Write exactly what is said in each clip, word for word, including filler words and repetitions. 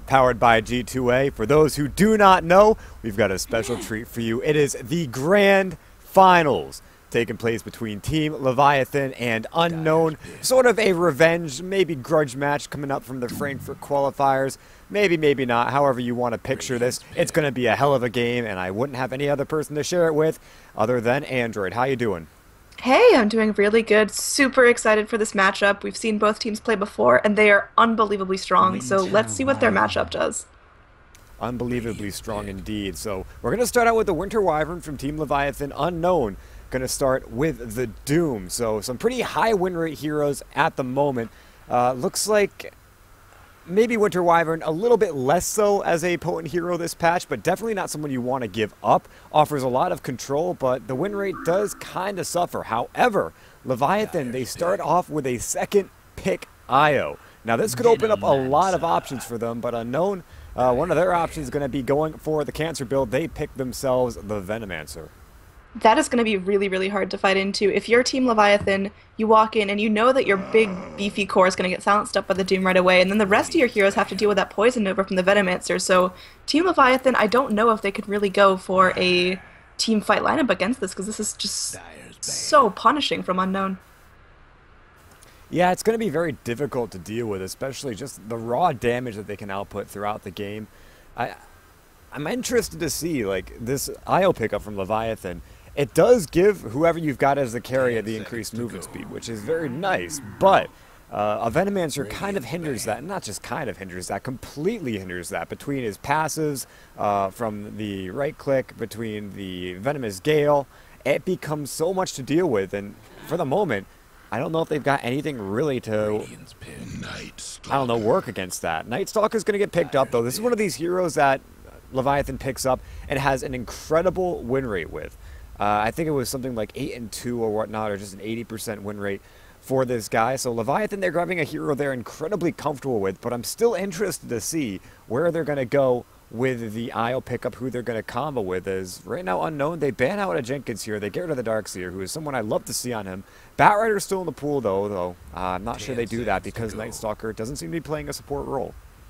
powered by G two A. For those who do not know, we've got a special treat for you. It is the Grand Finals taking place between Team Leviathan and Unknown. Sort of a revenge, maybe grudge match coming up from the Frankfurt qualifiers. Maybe, maybe not. However you want to picture this, it's going to be a hell of a game, and I wouldn't have any other person to share it with other than Android. How you doing? Hey, I'm doing really good. Super excited for this matchup. We've seen both teams play before, and they are unbelievably strong, so let's see what their matchup does. Unbelievably strong indeed. So we're going to start out with the Winter Wyvern from Team Leviathan Unknown. Going to start with the Doom. So some pretty high win rate heroes at the moment. Uh, looks like maybe Winter Wyvern a little bit less so as a potent hero this patch, but definitely not someone you want to give up. Offers a lot of control, but the win rate does kind of suffer. However, Leviathan, they start off with a second pick Io. Now this could open up a lot of options for them, but Unknown, uh, one of their options is going to be going for the Cancer build. They pick themselves the Venomancer. That is going to be really, really hard to fight into. If you're Team Leviathan, you walk in and you know that your big, beefy core is going to get silenced up by the Doom right away, and then the rest of your heroes have to deal with that poison over from the Venomancer. So Team Leviathan, I don't know if they could really go for a team fight lineup against this, because this is just so punishing from Unknown. Yeah, it's going to be very difficult to deal with, especially just the raw damage that they can output throughout the game. I, I'm interested to see, like, this Io pickup from Leviathan. It does give whoever you've got as the carrier the increased movement speed, which is very nice, but uh, a Venomancer kind of hinders that. Not just kind of hinders that, completely hinders that. Between his passives, uh, from the right click, between the Venomous Gale, it becomes so much to deal with, and for the moment, I don't know if they've got anything really to, I don't know, work against that. Night Stalker's going to get picked up, though. This is one of these heroes that Leviathan picks up and has an incredible win rate with. Uh, I think it was something like eight and two or whatnot, or just an eighty percent win rate for this guy. So Leviathan, they're grabbing a hero they're incredibly comfortable with, but I'm still interested to see where they're going to go with the Io pickup, who they're going to combo with. Is right now Unknown. They ban out a Jenkins here. They get rid of the Darkseer, who is someone I love to see on him. Batrider's still in the pool, though, though. Uh, I'm not sure they do that because Night Stalker doesn't seem to be playing a support role.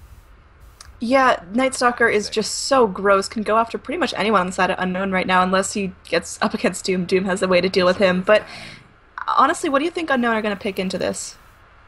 Yeah, Night Stalker is just so gross, can go after pretty much anyone on the side of Unknown right now, unless he gets up against Doom. Doom has a way to deal with him, but honestly, what do you think Unknown are going to pick into this?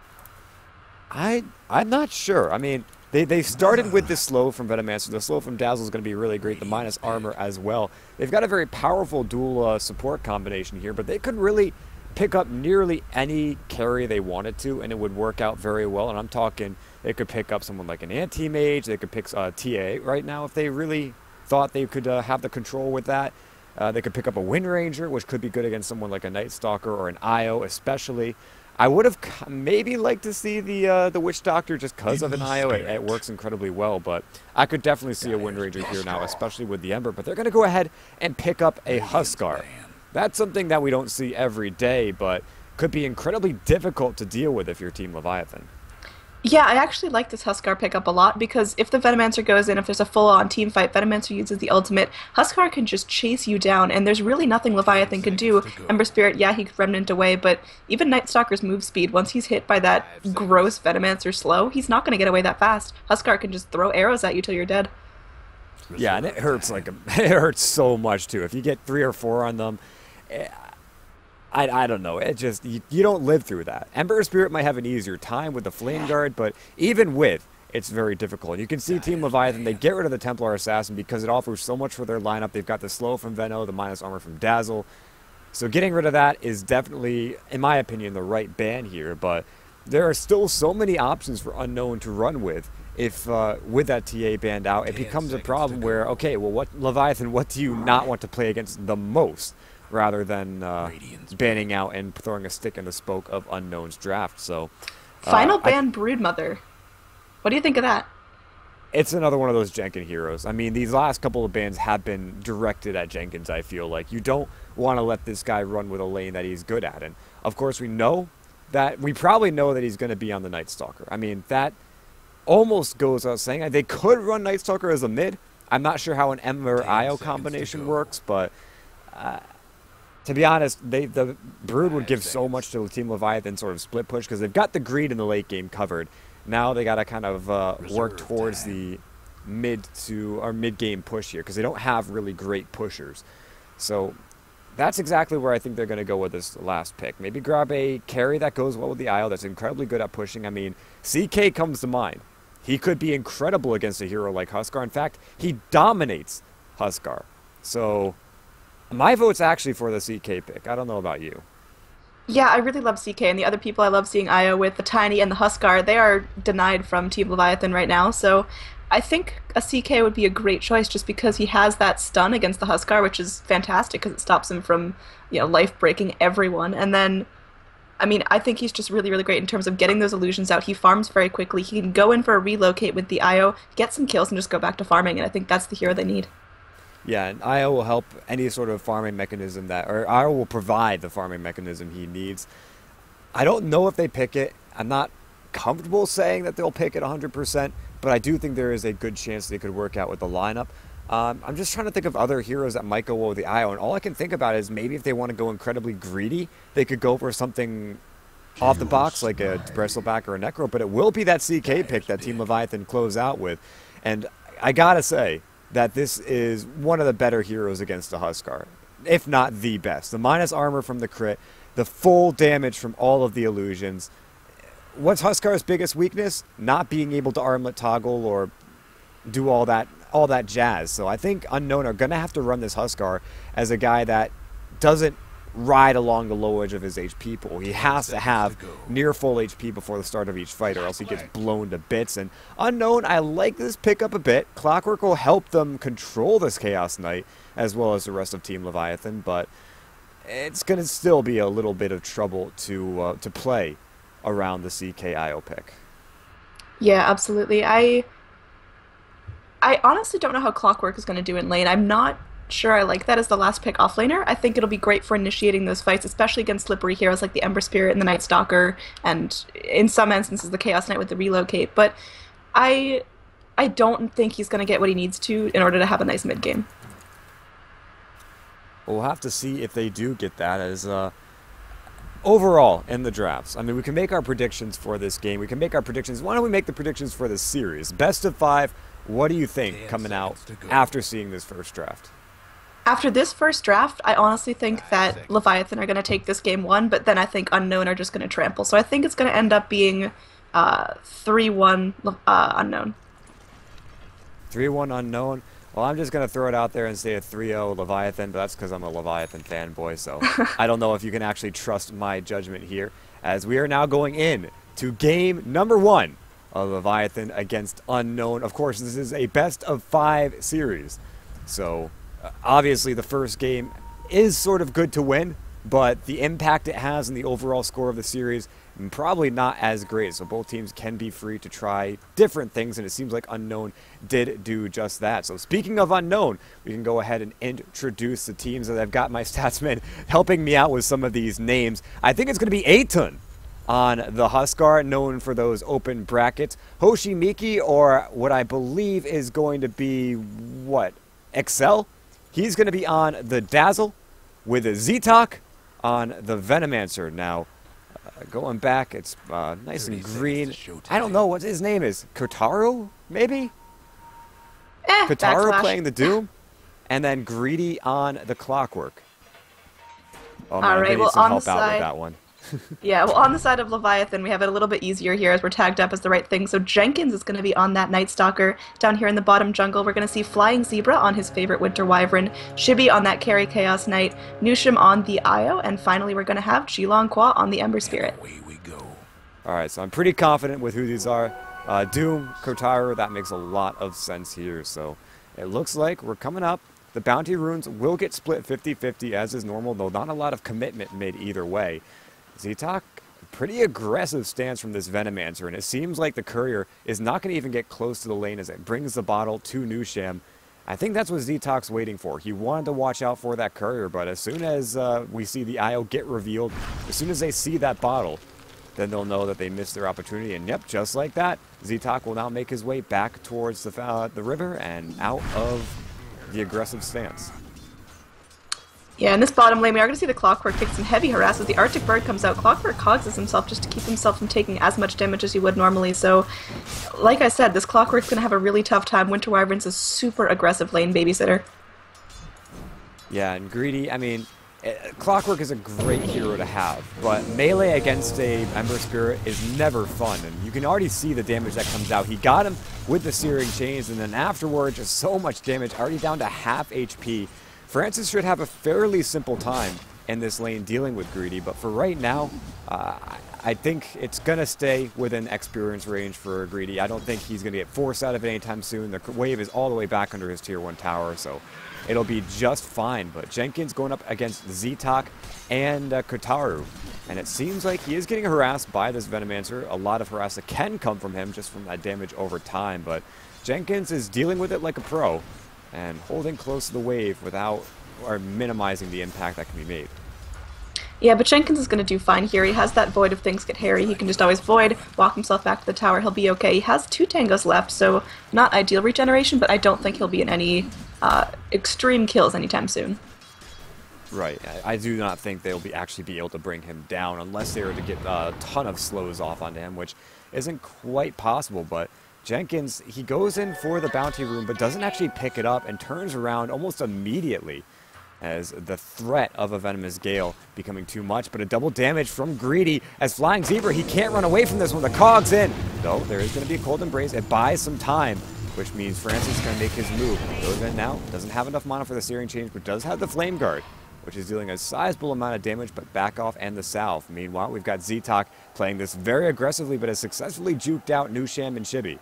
I, I'm not sure. I mean, they, they started with this slow from Venomancer. The slow from Dazzle is going to be really great, the minus armor as well. They've got a very powerful dual uh, support combination here, but they could really pick up nearly any carry they wanted to, and it would work out very well. And I'm talking, they could pick up someone like an Anti-Mage, they could pick uh, T A right now if they really thought they could uh, have the control with that. Uh, they could pick up a Wind Ranger, which could be good against someone like a Night Stalker or an Io especially. I would have maybe liked to see the uh, the Witch Doctor just because of an Io. It, it works incredibly well, but I could definitely see a Wind Ranger here now, especially with the Ember. But they're going to go ahead and pick up a Huskar. That's something that we don't see every day, but could be incredibly difficult to deal with if you're Team Leviathan. Yeah, I actually like this Huskar pickup a lot, because if the Venomancer goes in, if there's a full-on team fight, Venomancer uses the ultimate, Huskar can just chase you down, and there's really nothing Leviathan could do. Ember Spirit, yeah, he could Remnant away, but even Night Stalker's move speed, once he's hit by that gross Venomancer slow, he's not going to get away that fast. Huskar can just throw arrows at you till you're dead. Yeah, and it hurts like a, it hurts so much too. If you get three or four on them, I, I don't know. It just, you, you don't live through that. Ember Spirit might have an easier time with the Flame Guard, but even with, it's very difficult. You can see Team Leviathan, they get rid of the Templar Assassin because it offers so much for their lineup. They've got the slow from Veno, the minus armor from Dazzle. So getting rid of that is definitely, in my opinion, the right ban here, but there are still so many options for Unknown to run with. If uh, with that T A banned out, it becomes a problem where, okay, well, what Leviathan, what do you not want to play against the most, rather than uh, banning out and throwing a stick in the spoke of Unknown's draft. So, uh, Final ban Broodmother. What do you think of that? It's another one of those Jenkins heroes. I mean, these last couple of bans have been directed at Jenkins, I feel like. You don't want to let this guy run with a lane that he's good at. And, of course, we know that, we probably know that he's going to be on the Night Stalker. I mean, that almost goes without saying. They could run Night Stalker as a mid. I'm not sure how an Ember Io combination works, but... Uh, To be honest, they, the Brood would give so much to Team Leviathan sort of split push, because they've got the greed in the late game covered. Now they got to kind of uh, work towards the mid to or mid game push here because they don't have really great pushers. So that's exactly where I think they're going to go with this last pick. Maybe grab a carry that goes well with the I O that's incredibly good at pushing. I mean, C K comes to mind. He could be incredible against a hero like Huskar. In fact, he dominates Huskar. So my vote's actually for the C K pick. I don't know about you. Yeah, I really love C K, and the other people I love seeing I O with, the Tiny and the Huskar, they are denied from Team Leviathan right now, so I think a C K would be a great choice just because he has that stun against the Huskar, which is fantastic because it stops him from, you know, life-breaking everyone, and then, I mean, I think he's just really, really great in terms of getting those illusions out. He farms very quickly. He can go in for a relocate with the I O, get some kills, and just go back to farming, and I think that's the hero they need. Yeah, and I O will help any sort of farming mechanism that, or I O will provide the farming mechanism he needs. I don't know if they pick it. I'm not comfortable saying that they'll pick it one hundred percent, but I do think there is a good chance they could work out with the lineup. Um, I'm just trying to think of other heroes that might go well with the I O, and all I can think about is maybe if they want to go incredibly greedy, they could go for something off the box like a Bristleback or a Necro, but it will be that C K pick that Team Leviathan close out with. And I gotta say that this is one of the better heroes against the Huskar, if not the best. The minus armor from the crit, the full damage from all of the illusions. What's Huskar's biggest weakness? Not being able to armlet toggle or do all that all that jazz. So I think Unknown are going to have to run this Huskar as a guy that doesn't ride along the low edge of his H P pool. He has to have near full H P before the start of each fight or else he gets blown to bits. And Unknown, I like this pickup a bit. Clockwork will help them control this Chaos Knight as well as the rest of Team Leviathan, but it's going to still be a little bit of trouble to uh, to play around the C K I O pick. Yeah, absolutely. I I honestly don't know how Clockwork is going to do in lane. I'm not sure I like that as the last pick offlaner. I think it'll be great for initiating those fights, especially against slippery heroes like the Ember Spirit and the Night Stalker, and in some instances the Chaos Knight with the relocate. But I I don't think he's going to get what he needs to in order to have a nice mid game. We'll have to see if they do get that as uh, overall in the drafts. I mean, we can make our predictions for this game. We can make our predictions. Why don't we make the predictions for this series? Best of five. What do you think coming out after seeing this first draft? After this first draft, I honestly think that Leviathan are going to take this game one, but then I think Unknown are just going to trample. So I think it's going to end up being uh, three one uh, Unknown. three one Unknown. Well, I'm just going to throw it out there and say a three oh Leviathan, but that's because I'm a Leviathan fanboy, so I don't know if you can actually trust my judgment here, as we are now going in to game number one of Leviathan against Unknown. Of course, this is a best of five series, so uh, obviously the first game is sort of good to win, but the impact it has in the overall score of the series probably not as great. So both teams can be free to try different things, and it seems like Unknown did do just that. So speaking of Unknown, we can go ahead and introduce the teams that I've got my statsman helping me out with some of these names. I think it's going to be Aton on the Huskar, known for those open brackets. Hoshi Miki, or what I believe is going to be, what, Excel? He's going to be on the Dazzle with a Z-Talk on the Venomancer. Now, uh, going back, it's uh, nice and green. I don't know what his name is. Kotaro, maybe? Eh, Kotaro backslash. playing the Doom, and then Greedy on the Clockwork. Oh man, All right, they need well, some on help the out with side- that one. Yeah, well, on the side of Leviathan, we have it a little bit easier here as we're tagged up as the right thing. So Jenkins is going to be on that Night Stalker. Down here in the bottom jungle, we're going to see Flying Zebra on his favorite Winter Wyvern, Shibi on that Carry Chaos Knight, Nushim on the Io, and finally we're going to have Qilong Qua on the Ember Spirit. Away we go. Alright, so I'm pretty confident with who these are. Uh, Doom, Kotaro, that makes a lot of sense here. So it looks like we're coming up. The bounty runes will get split fifty fifty as is normal, though not a lot of commitment made either way. Z-Talk, pretty aggressive stance from this Venomancer, and it seems like the Courier is not going to even get close to the lane as it brings the bottle to Nusham. I think that's what Z-Talk's waiting for. He wanted to watch out for that Courier, but as soon as uh, we see the I O get revealed, as soon as they see that bottle, then they'll know that they missed their opportunity. And yep, just like that, Z-Talk will now make his way back towards the, uh, the river and out of the aggressive stance. Yeah, in this bottom lane, we are going to see the Clockwork take some heavy harass as the Arctic Bird comes out. Clockwork cogses himself just to keep himself from taking as much damage as he would normally. So, like I said, this Clockwork's going to have a really tough time. Winter Wyvern's a super aggressive lane babysitter. Yeah, and Greedy, I mean, Clockwork is a great hero to have, but melee against a Ember Spirit is never fun, and you can already see the damage that comes out. He got him with the Searing Chains, and then afterward, just so much damage, already down to half H P. Francis should have a fairly simple time in this lane dealing with Greedy, but for right now, uh, I think it's going to stay within experience range for Greedy. I don't think he's going to get forced out of it anytime soon. The wave is all the way back under his tier one tower, so it'll be just fine. But Jenkins going up against Ztok and uh, Kotaru, and it seems like he is getting harassed by this Venomancer. A lot of harass that can come from him just from that damage over time, but Jenkins is dealing with it like a pro and holding close to the wave without or minimizing the impact that can be made. Yeah, but Jenkins is going to do fine here. He has that Void if things get hairy. He can just always Void, walk himself back to the tower. He'll be okay. He has two Tangos left, so not ideal regeneration, but I don't think he'll be in any uh, extreme kills anytime soon. Right. I, I do not think they'll be actually be able to bring him down unless they were to get a ton of slows off onto him, which isn't quite possible, but Jenkins, he goes in for the bounty rune, but doesn't actually pick it up and turns around almost immediately as the threat of a Venomous Gale becoming too much, but a double damage from Greedy as Flying Zebra, he can't run away from this one. The cog's in, though there is going to be a Cold Embrace. It buys some time, which means Francis is going to make his move. Goes in now, doesn't have enough mana for the Searing Change, but does have the Flame Guard, which is dealing a sizable amount of damage, but back off and the south. Meanwhile, we've got Ztok playing this very aggressively, but has successfully juked out Nusham and Chibi,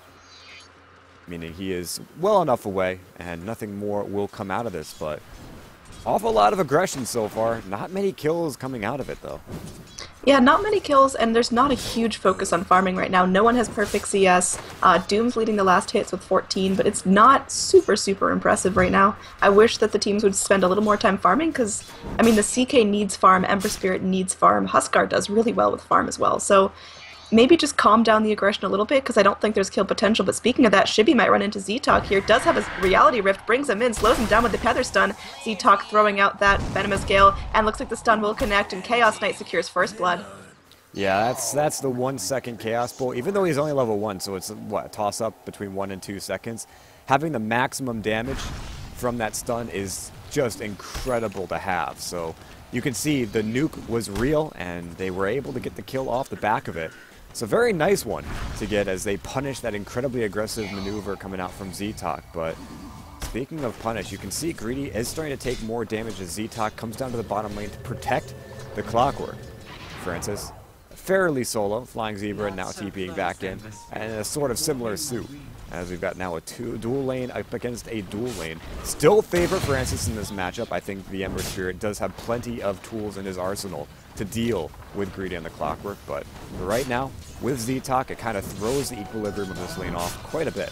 meaning he is well enough away, and nothing more will come out of this, but awful lot of aggression so far. Not many kills coming out of it, though. Yeah, not many kills, and there's not a huge focus on farming right now. No one has perfect C S. Uh, Doom's leading the last hits with fourteen, but it's not super, super impressive right now. I wish that the teams would spend a little more time farming, because, I mean, the C K needs farm, Ember Spirit needs farm, Huskar does really well with farm as well, so maybe just calm down the aggression a little bit, because I don't think there's kill potential. But speaking of that, Chibi might run into Ztok here. Does have his Reality Rift, brings him in, slows him down with the Tether Stun. Ztok throwing out that Venomous Gale, and looks like the stun will connect, and Chaos Knight secures first blood. Yeah, that's that's the one second Chaos Bolt, even though he's only level one, so it's, what, a toss-up between one and two seconds. Having the maximum damage from that stun is just incredible to have. So you can see the nuke was real, and they were able to get the kill off the back of it. It's a very nice one to get as they punish that incredibly aggressive maneuver coming out from Ztok. But speaking of punish, you can see Greedy is starting to take more damage as Ztok comes down to the bottom lane to protect the Clockwork. Francis, fairly solo, Flying Zebra now TPing back in, and a sort of similar suit, as we've got now a two, dual lane up against a dual lane. Still favor Francis in this matchup. I think the Ember Spirit does have plenty of tools in his arsenal to deal with Greedy and the Clockwork, but right now, with Ztok, it kind of throws the equilibrium of this lane off quite a bit.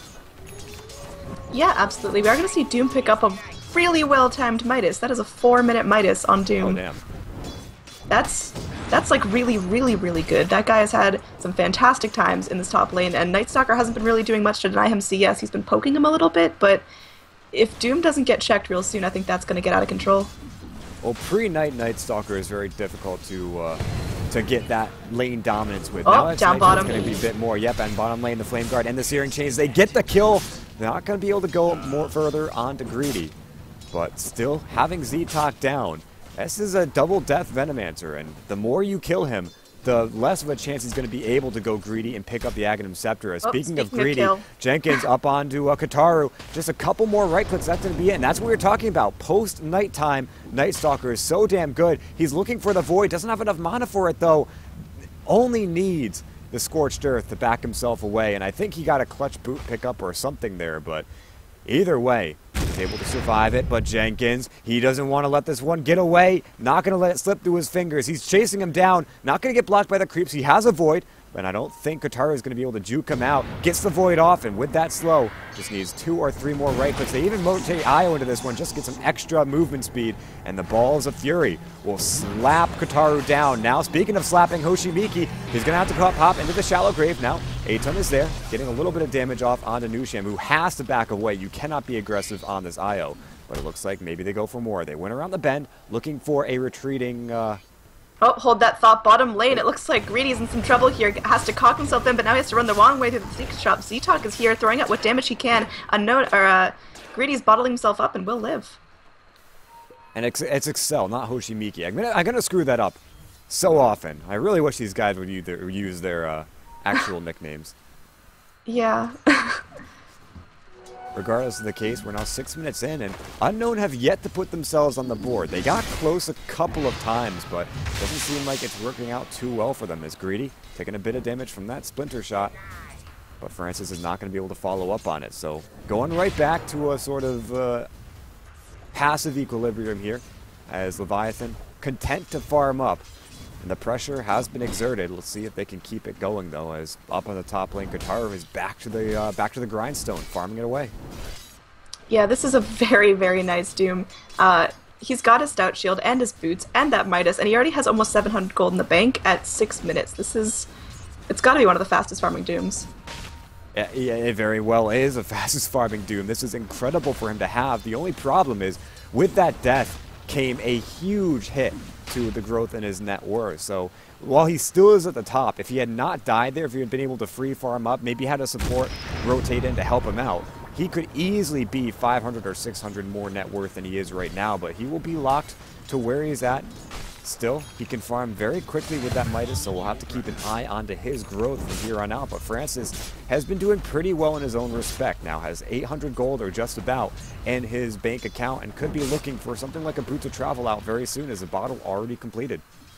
Yeah, absolutely. We are going to see Doom pick up a really well-timed Midas. That is a four-minute Midas on Doom. Oh, damn. That's, that's like really, really, really good. That guy has had some fantastic times in this top lane, and Nightstalker hasn't been really doing much to deny him C S. He's been poking him a little bit, but if Doom doesn't get checked real soon, I think that's going to get out of control. Well, pre-Night Nightstalker is very difficult to uh, to get that lane dominance with. Oh, now down bottom. It's going to be a bit more. Yep, and bottom lane, the Flame Guard and the Searing Chains, they get the kill. They're not going to be able to go more further onto Greedy, but still having Ztok down. This is a double death Venomancer, and the more you kill him, the less of a chance he's going to be able to go Greedy and pick up the Aghanim Scepter. Speaking, oh, speaking of Greedy, of Jenkins up onto uh, Kotaru. Just a couple more right clicks, that's going to be it. And that's what we were talking about. Post-nighttime, Nightstalker is so damn good. He's looking for the Void. Doesn't have enough mana for it, though. Only needs the Scorched Earth to back himself away. And I think he got a clutch boot pickup or something there. But either way, he's able to survive it. But Jenkins, he doesn't want to let this one get away. Not going to let it slip through his fingers. He's chasing him down. Not going to get blocked by the creeps. He has a Void. And I don't think Kataru is going to be able to juke him out. Gets the Void off, and with that slow, just needs two or three more right clicks. They even rotate Io into this one just to get some extra movement speed. And the Balls of Fury will slap Kataru down. Now, speaking of slapping Hoshimiki, he's going to have to pop, pop into the shallow grave now. Aton is there, getting a little bit of damage off onto Nusham, who has to back away. You cannot be aggressive on this Io. But it looks like maybe they go for more. They went around the bend, looking for a retreating... Uh, Oh, hold that thought. Bottom lane. It looks like Greedy's in some trouble here. Has to cock himself in, but now he has to run the wrong way through the secret shop. Z-Talk is here, throwing out what damage he can. Unknown, or uh, Greedy's bottling himself up and will live. And it's, it's Excel, not Hoshimiki. I'm gonna, I'm gonna screw that up so often. I really wish these guys would use their, use their uh, actual nicknames. Yeah. Regardless of the case, we're now six minutes in, and Unknown have yet to put themselves on the board. They got close a couple of times, but it doesn't seem like it's working out too well for them. As Greedy taking a bit of damage from that splinter shot, but Francis is not going to be able to follow up on it. So going right back to a sort of uh, passive equilibrium here, as Leviathan content to farm up. And the pressure has been exerted. Let's see if they can keep it going, though, as up on the top lane, Kataru is back to the uh, back to the grindstone, farming it away. Yeah, this is a very, very nice Doom. Uh, he's got his Stout Shield and his boots and that Midas, and he already has almost seven hundred gold in the bank at six minutes. This is... It's got to be one of the fastest farming Dooms. Yeah, yeah, it very well is the fastest farming Doom. This is incredible for him to have. The only problem is, with that death came a huge hit to the growth in his net worth. So while he still is at the top, if he had not died there, if he had been able to free farm up, maybe had a support rotate in to help him out, he could easily be five hundred or six hundred more net worth than he is right now, but he will be locked to where he's at. Still, he can farm very quickly with that Midas, so we'll have to keep an eye onto his growth from here on out. But Francis has been doing pretty well in his own respect. Now has eight hundred gold, or just about, in his bank account, and could be looking for something like a boot to travel out very soon, as a bottle already completed.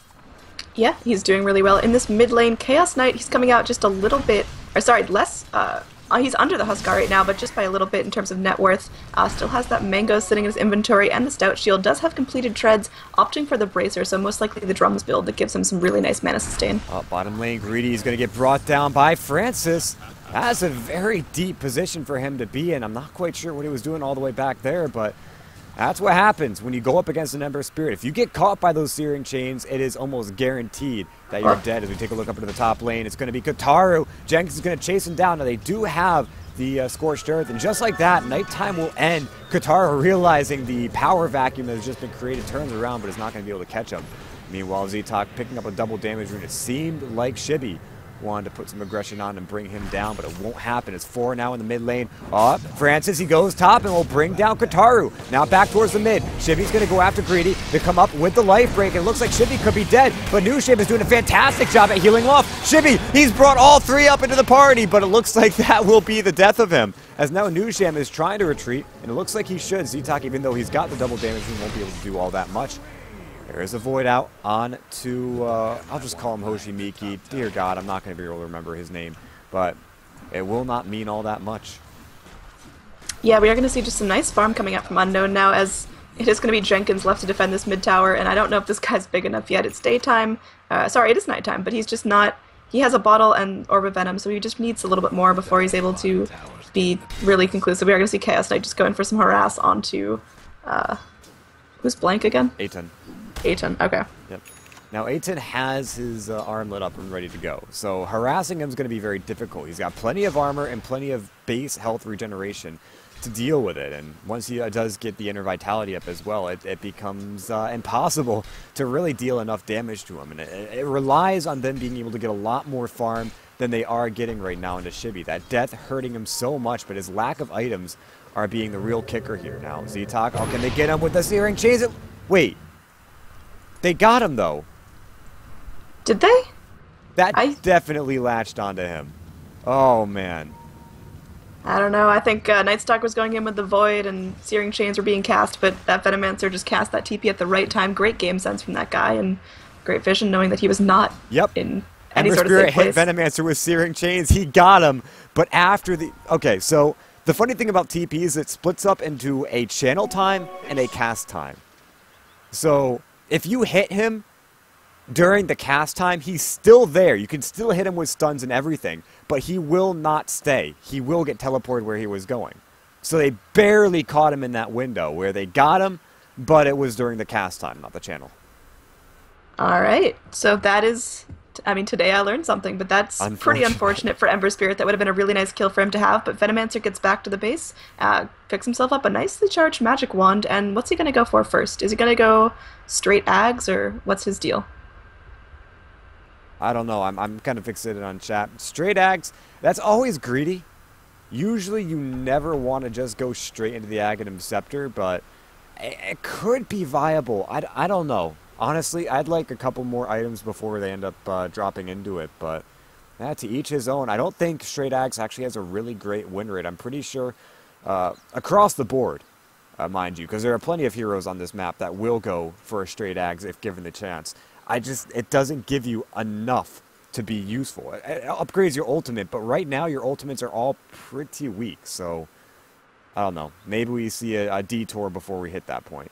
Yeah, he's doing really well. In this mid lane, Chaos Knight, he's coming out just a little bit, or sorry, less, uh, Uh, he's under the Huskar right now, but just by a little bit in terms of net worth. Uh, still has that Mango sitting in his inventory, and the Stout Shield does have completed treads, opting for the Bracer, so most likely the Drums build that gives him some really nice mana sustain. Uh, bottom lane, Greedy is going to get brought down by Francis. That's a very deep position for him to be in. I'm not quite sure what he was doing all the way back there, but that's what happens when you go up against an Ember Spirit. If you get caught by those Searing Chains, it is almost guaranteed that you're dead. As we take a look up into the top lane, it's going to be Kataru. Jenkins is going to chase him down. Now, they do have the uh, Scorched Earth, and just like that, nighttime will end. Kataru, realizing the power vacuum that has just been created, turns around, but is not going to be able to catch him. Meanwhile, Z-Talk picking up a double damage rune. It seemed like Shibi wanted to put some aggression on and bring him down, but it won't happen. It's four now in the mid lane. Oh, Francis, he goes top and will bring down Kataru. Now back towards the mid. Shibi's going to go after Greedy to come up with the life break. It looks like Shibi could be dead, but Nusham is doing a fantastic job at healing off. Shibi, he's brought all three up into the party, but it looks like that will be the death of him, as now Nusham is trying to retreat, and it looks like he should. Z-Talk, even though he's got the double damage, he won't be able to do all that much. There is a Void out on to, uh, I'll just call him Hoshimiki. Dear God, I'm not going to be able to remember his name, but it will not mean all that much. Yeah, we are going to see just some nice farm coming out from Unknown now, as it is going to be Jenkins left to defend this mid tower, and I don't know if this guy's big enough yet. It's daytime. Uh, sorry, it is nighttime, but he's just not... He has a bottle and Orb of Venom, so he just needs a little bit more before he's able to be really conclusive. We are going to see Chaos Knight just go in for some harass onto... Uh, who's blank again? Aton. Aton, okay. Yep. Now, Aton has his uh, arm lit up and ready to go, so harassing him is going to be very difficult. He's got plenty of armor and plenty of base health regeneration to deal with it, and once he uh, does get the inner vitality up as well, it, it becomes uh, impossible to really deal enough damage to him, and it, it relies on them being able to get a lot more farm than they are getting right now into Shibi. That death hurting him so much, but his lack of items are being the real kicker here now. Z-Talk, oh, can they get him with the Searing Chains? Wait. They got him, though. Did they? That I... definitely latched onto him. Oh, man. I don't know. I think uh, Nightstalk was going in with the Void and Searing Chains were being cast, but that Venomancer just cast that T P at the right time. Great game sense from that guy, and great vision knowing that he was not yep. in any Ember sort of Spirit safe hit place. Venomancer with Searing Chains. He got him, but after the... Okay, so the funny thing about T P is it splits up into a channel time and a cast time. So... if you hit him during the cast time, he's still there. You can still hit him with stuns and everything, but he will not stay. He will get teleported where he was going. So they barely caught him in that window where they got him, but it was during the cast time, not the channel. All right. So that is, I mean, today I learned something, but that's Unfortunate. pretty unfortunate for Ember Spirit. That would have been a really nice kill for him to have, but Venomancer gets back to the base, uh, picks himself up a nicely charged Magic Wand, and what's he going to go for first? Is he going to go straight Ags, or what's his deal? I don't know. I'm, I'm kind of fixated on chat. Straight Ags, that's always greedy. Usually you never want to just go straight into the Aghanim Scepter, but it, it could be viable. I, I don't know. Honestly, I'd like a couple more items before they end up uh, dropping into it, but yeah, to each his own. I don't think straight Ags actually has a really great win rate. I'm pretty sure uh, across the board, uh, mind you, because there are plenty of heroes on this map that will go for a straight Ags if given the chance. I just, it doesn't give you enough to be useful. It, it upgrades your ultimate, but right now your ultimates are all pretty weak, so I don't know. Maybe we see a, a detour before we hit that point.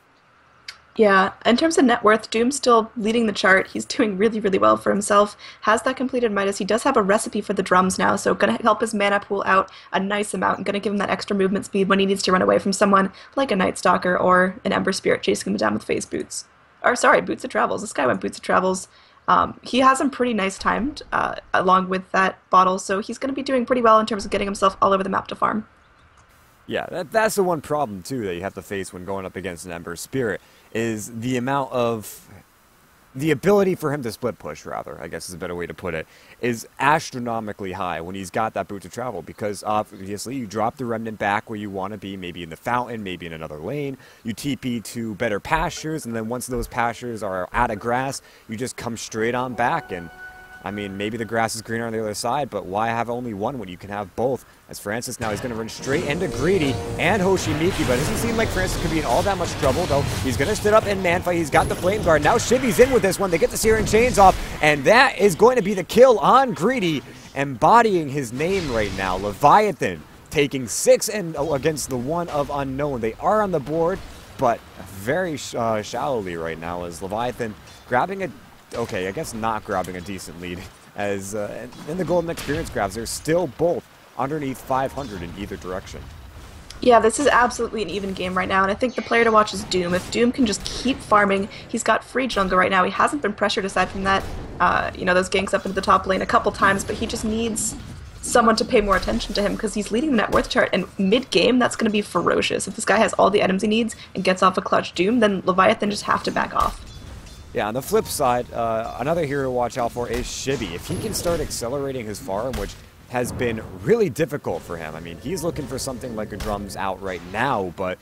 Yeah, in terms of net worth, Doom's still leading the chart. He's doing really, really well for himself. Has that completed Midas. He does have a recipe for the drums now, so going to help his mana pool out a nice amount and going to give him that extra movement speed when he needs to run away from someone like a Night Stalker or an Ember Spirit chasing him down with phase boots. Or, sorry, Boots of Travels. This guy went Boots of Travels. Um, he has him pretty nice timed uh, along with that bottle, so he's going to be doing pretty well in terms of getting himself all over the map to farm. Yeah, that, that's the one problem, too, that you have to face when going up against an Ember Spirit, is the amount of... The ability for him to split push, rather, I guess is a better way to put it, is astronomically high when he's got that Boot to Travel, because obviously you drop the Remnant back where you want to be, maybe in the fountain, maybe in another lane, you T P to better pastures, and then once those pastures are out of grass, you just come straight on back, and I mean, maybe the grass is greener on the other side, but why have only one when you can have both? As Francis now, he's going to run straight into Greedy and Hoshimiki, but it doesn't seem like Francis could be in all that much trouble, though. He's going to sit up in man fight. He's got the Flame Guard. Now Shivy's in with this one. They get the Searing Chains off, and that is going to be the kill on Greedy, embodying his name right now. Leviathan taking six and oh, against the one of Unknown. They are on the board, but very uh, shallowly right now as Leviathan grabbing a... Okay, I guess not grabbing a decent lead, as uh, in the Golden Experience grabs, they're still both underneath five hundred in either direction. Yeah, this is absolutely an even game right now, and I think the player to watch is Doom. If Doom can just keep farming, he's got free jungle right now. He hasn't been pressured aside from that, uh, you know, those ganks up into the top lane a couple times, but he just needs someone to pay more attention to him because he's leading the net worth chart, and mid-game, that's going to be ferocious. If this guy has all the items he needs and gets off a clutch Doom, then Leviathan just have to back off. Yeah, on the flip side, uh, another hero to watch out for is Shibby. If he can start accelerating his farm, which has been really difficult for him. I mean, he's looking for something like a drums out right now, but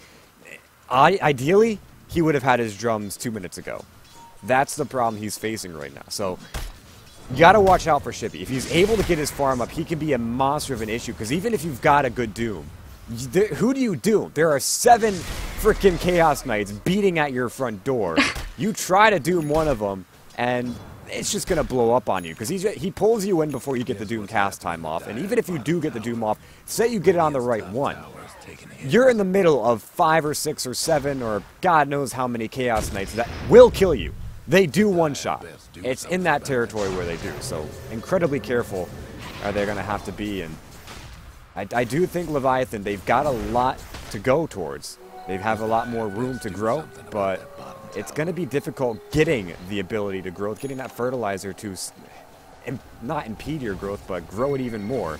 I, ideally, he would have had his drums two minutes ago. That's the problem he's facing right now. So, you gotta watch out for Shibby. If he's able to get his farm up, he can be a monster of an issue, because even if you've got a good Doom, who do you Doom? There are seven freaking Chaos Knights beating at your front door. You try to Doom one of them, and it's just going to blow up on you, because he pulls you in before you get the Doom cast time off, and even if you do get the Doom off, say you get it on the right one, you're in the middle of five or six or seven, or God knows how many Chaos Knights that will kill you. They do one-shot. It's in that territory where they do, so incredibly careful are they going to have to be, and I, I do think Leviathan, they've got a lot to go towards. They have a lot more room to grow, but it's going to be difficult getting the ability to grow, getting that fertilizer to im not impede your growth, but grow it even more,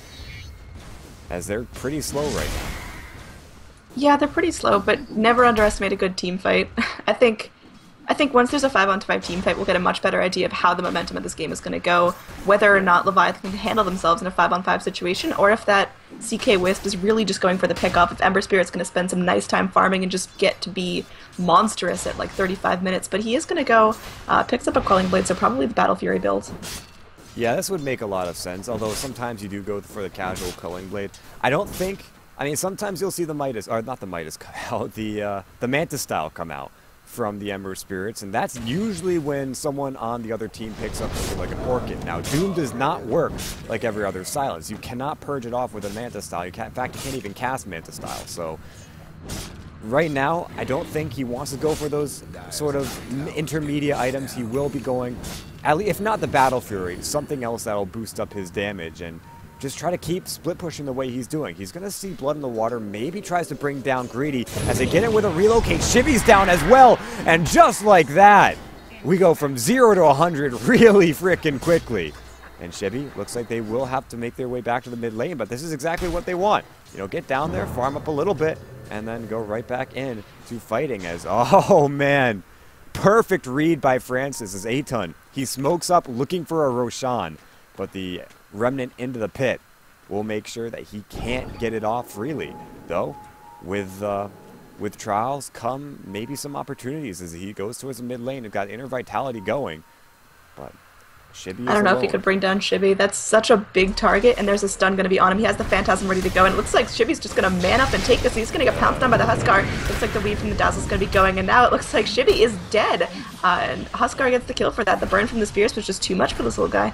as they're pretty slow right now. Yeah, they're pretty slow, but never underestimate a good team fight. I think I think once there's a five on five team fight, we'll get a much better idea of how the momentum of this game is going to go, whether or not Leviathan can handle themselves in a five on five situation, or if that C K Wisp is really just going for the pick-off, if Ember Spirit's going to spend some nice time farming and just get to be monstrous at like thirty-five minutes, but he is going to go, uh, picks up a Quelling Blade, so probably the Battle Fury build. Yeah, this would make a lot of sense, although sometimes you do go for the casual Quelling Blade. I don't think, I mean, sometimes you'll see the Midas, or not the Midas come out, the, uh, the Mantis style come out from the Ember Spirits, and that's usually when someone on the other team picks up something like an Orchid. Now, Doom does not work like every other Silence. You cannot purge it off with a Manta style. You can't, in fact, you can't even cast Manta style. So, right now, I don't think he wants to go for those sort of intermediate items. He will be going, at least, if not the Battle Fury, something else that'll boost up his damage and just try to keep split pushing the way he's doing. He's going to see Blood in the Water, maybe tries to bring down Greedy as they get it with a relocate. Shibi's down as well, and just like that, we go from zero to one hundred really freaking quickly. And Shibi looks like they will have to make their way back to the mid lane, but this is exactly what they want. You know, get down there, farm up a little bit, and then go right back in to fighting as, oh man, perfect read by Francis as Aton. He smokes up looking for a Roshan, but the Remnant into the pit will make sure that he can't get it off freely. Though, with uh, with trials come maybe some opportunities as he goes towards the mid lane and got inner vitality going. But Shibi I don't know alone. if he could bring down Shibi. That's such a big target, and there's a stun going to be on him. He has the Phantasm ready to go, and it looks like Shibi's just going to man up and take this. He's going to get pounced on by the Huskar. Looks like the weave from the Dazzle's going to be going, and now it looks like Shibi is dead. Uh, and Huskar gets the kill for that. The burn from the Spears was just too much for this little guy.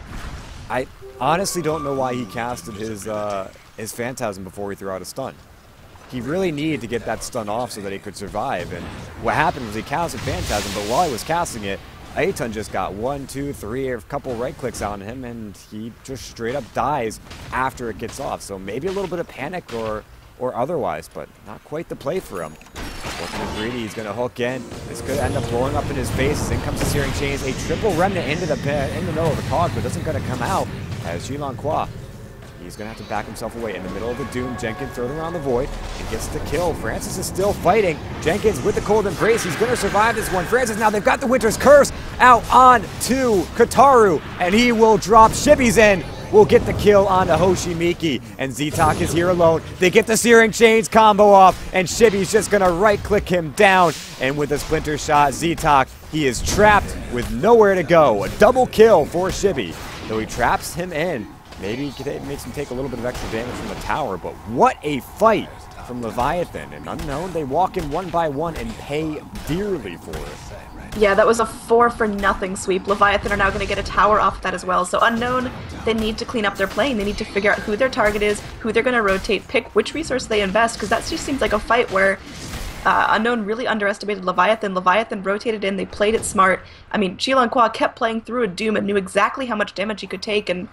I honestly don't know why he casted his uh, his Phantasm before he threw out a stun. He really needed to get that stun off so that he could survive, and what happened was he casted Phantasm, but while he was casting it, Aton just got one, two, three, a couple right clicks on him, and he just straight up dies after it gets off. So maybe a little bit of panic or or otherwise, but not quite the play for him. Looking at Greedy, he's going to hook in. This could end up blowing up in his face. In comes the Searing Chains, a triple Remnant into the pit, in the middle of the cog, but doesn't going to come out as Xilan Kwa. He's going to have to back himself away in the middle of the Doom. Jenkins throws around the Void and gets the kill. Francis is still fighting. Jenkins with the Cold Embrace. He's going to survive this one. Francis, now they've got the Winter's Curse out on to Kataru, and he will drop Shibi's in. Will get the kill onto Hoshi Miki, and Z-Tak is here alone. They get the Searing Chains combo off, and Shibi's just going to right-click him down, and with a Splinter Shot, Z-Tak, he is trapped with nowhere to go. A double kill for Shibi, though he traps him in. Maybe it makes him take a little bit of extra damage from the tower, but what a fight from Leviathan. And Unknown, they walk in one by one and pay dearly for it. Yeah, that was a four for nothing sweep. Leviathan are now going to get a tower off of that as well. So Unknown, they need to clean up their playing. They need to figure out who their target is, who they're going to rotate, pick which resource they invest, because that just seems like a fight where uh, Unknown really underestimated Leviathan. Leviathan rotated in, they played it smart. I mean, Xilan Kwa kept playing through a Doom and knew exactly how much damage he could take, and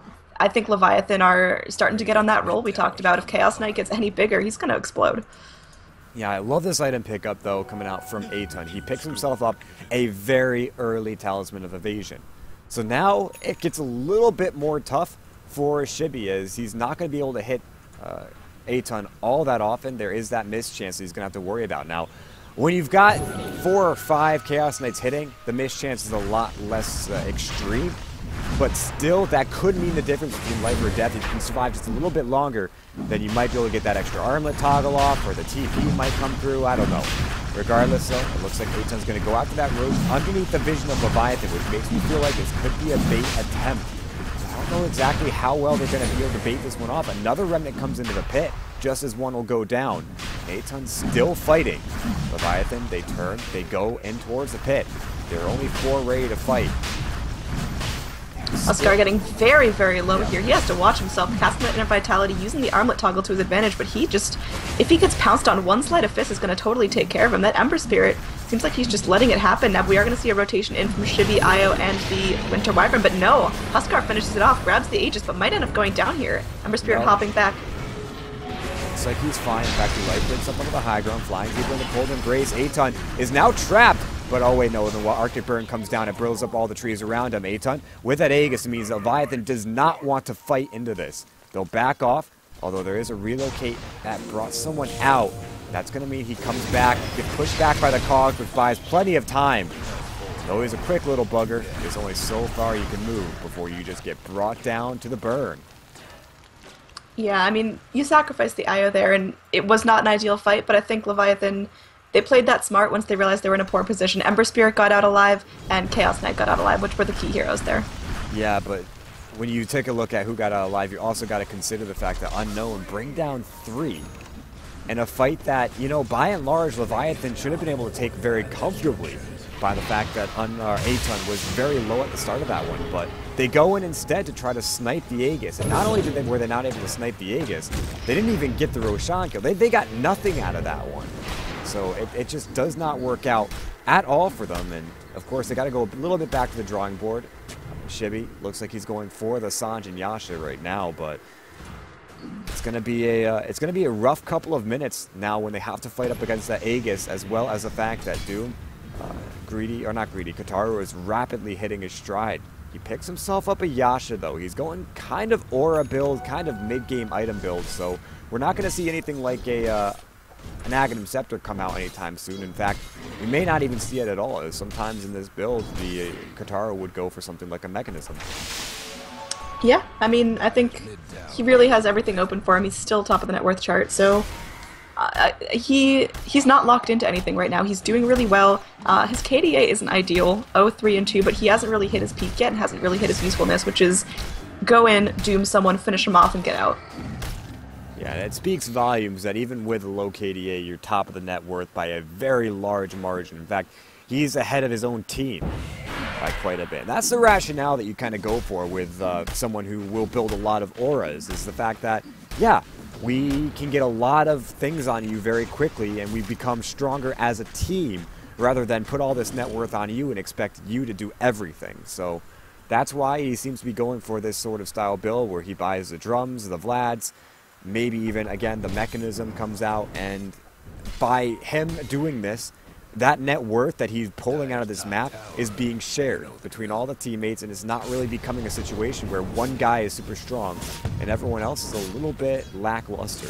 I think Leviathan are starting to get on that roll we talked about. If Chaos Knight gets any bigger, he's going to explode. Yeah, I love this item pickup, though, coming out from Aton. He picks himself up a very early Talisman of Evasion. So now it gets a little bit more tough for Shibi, as he's not going to be able to hit uh, Aton all that often. There is that miss chance that he's going to have to worry about. Now, when you've got four or five Chaos Knights hitting, the miss chance is a lot less uh, extreme. But still, that could mean the difference between life or death. If you can survive just a little bit longer, then you might be able to get that extra armlet toggle off, or the T P might come through. I don't know. Regardless, though, it looks like Aton's going to go after that road underneath the vision of Leviathan, which makes me feel like this could be a bait attempt. I don't know exactly how well they're going to be able to bait this one off. Another Remnant comes into the pit, just as one will go down. Aton's still fighting. Leviathan, they turn, they go in towards the pit. There are only four ready to fight. Huskar getting very, very low here. He has to watch himself, casting that inner vitality, using the armlet toggle to his advantage, but he just, if he gets pounced on, one sleight of fist is going to totally take care of him. That Ember Spirit seems like he's just letting it happen. Now we are going to see a rotation in from Shibi, Io, and the Winter Wyvern, but no, Huskar finishes it off, grabs the Aegis, but might end up going down here. Ember Spirit no. hopping back. Looks like he's fine. In fact, he light breaks up onto the high ground, flying deeper in the Cold Embrace. Aton is now trapped. But oh wait, no, the Arctic Burn comes down, it brills up all the trees around him. Aton, with that Aegis, means Leviathan does not want to fight into this. They'll back off, although there is a relocate that brought someone out. That's going to mean he comes back, get pushed back by the Cogs, which buys plenty of time. Though he's a quick little bugger, there's only so far you can move before you just get brought down to the burn. Yeah, I mean, you sacrificed the Io there, and it was not an ideal fight, but I think Leviathan, they played that smart once they realized they were in a poor position. Ember Spirit got out alive, and Chaos Knight got out alive, which were the key heroes there. Yeah, but when you take a look at who got out alive, you also got to consider the fact that Unknown bring down three. In a fight that, you know, by and large, Leviathan should have been able to take very comfortably by the fact that Un uh, Aton was very low at the start of that one. But they go in instead to try to snipe the Aegis. And not only did they, were they not able to snipe the Aegis, they didn't even get the Roshan kill. They, they got nothing out of that one. So it, it just does not work out at all for them. And of course, they got to go a little bit back to the drawing board. Shibby looks like he's going for the Sange and Yasha right now, but it's gonna be a uh, it's gonna be a rough couple of minutes now when they have to fight up against that Aegis, as well as the fact that Doom, uh, greedy or not greedy, Kataru is rapidly hitting his stride. He picks himself up a Yasha though. He's going kind of aura build, kind of mid-game item build, so we're not gonna see anything like a uh, an Aghanim Scepter come out anytime soon. In fact, we may not even see it at all, as sometimes in this build the uh, Kataru would go for something like a Mechanism. Yeah, I mean, I think he really has everything open for him. He's still top of the net worth chart, so uh, he he's not locked into anything right now. He's doing really well. Uh, his K D A isn't ideal, oh three and two, but he hasn't really hit his peak yet and hasn't really hit his usefulness, which is go in, doom someone, finish him off, and get out. Yeah, and it speaks volumes that even with a low K D A, you're top of the net worth by a very large margin. In fact, he's ahead of his own team by quite a bit. And that's the rationale that you kind of go for with uh, someone who will build a lot of auras, is the fact that, yeah, we can get a lot of things on you very quickly, and we become stronger as a team rather than put all this net worth on you and expect you to do everything. So that's why he seems to be going for this sort of style build where he buys the drums, the Vlads, maybe even, again, the Mechanism comes out, and by him doing this, that net worth that he's pulling out of this map is being shared between all the teammates, and it's not really becoming a situation where one guy is super strong and everyone else is a little bit lackluster.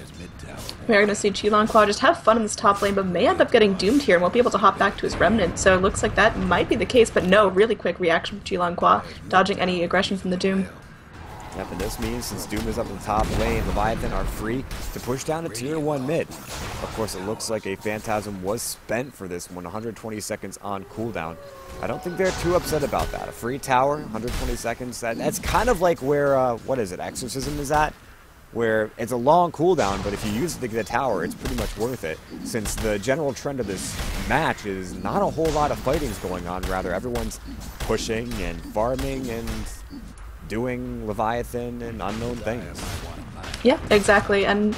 We're going to see Qilongqua just have fun in this top lane, but may end up getting doomed here and won't be able to hop back to his Remnant, so it looks like that might be the case, but no, really quick reaction from Qilongqua, dodging any aggression from the Doom. Yep, and this means since Doom is up in the top lane, Leviathan are free to push down to tier one mid. Of course, it looks like a Phantasm was spent for this one, one hundred twenty seconds on cooldown. I don't think they're too upset about that. A free tower, one hundred twenty seconds, that, that's kind of like where, uh, what is it, Exorcism is at? Where it's a long cooldown, but if you use it to get a tower, it's pretty much worth it, since the general trend of this match is not a whole lot of fighting's going on, rather everyone's pushing and farming and doing Leviathan and unknown things. Yeah, exactly, and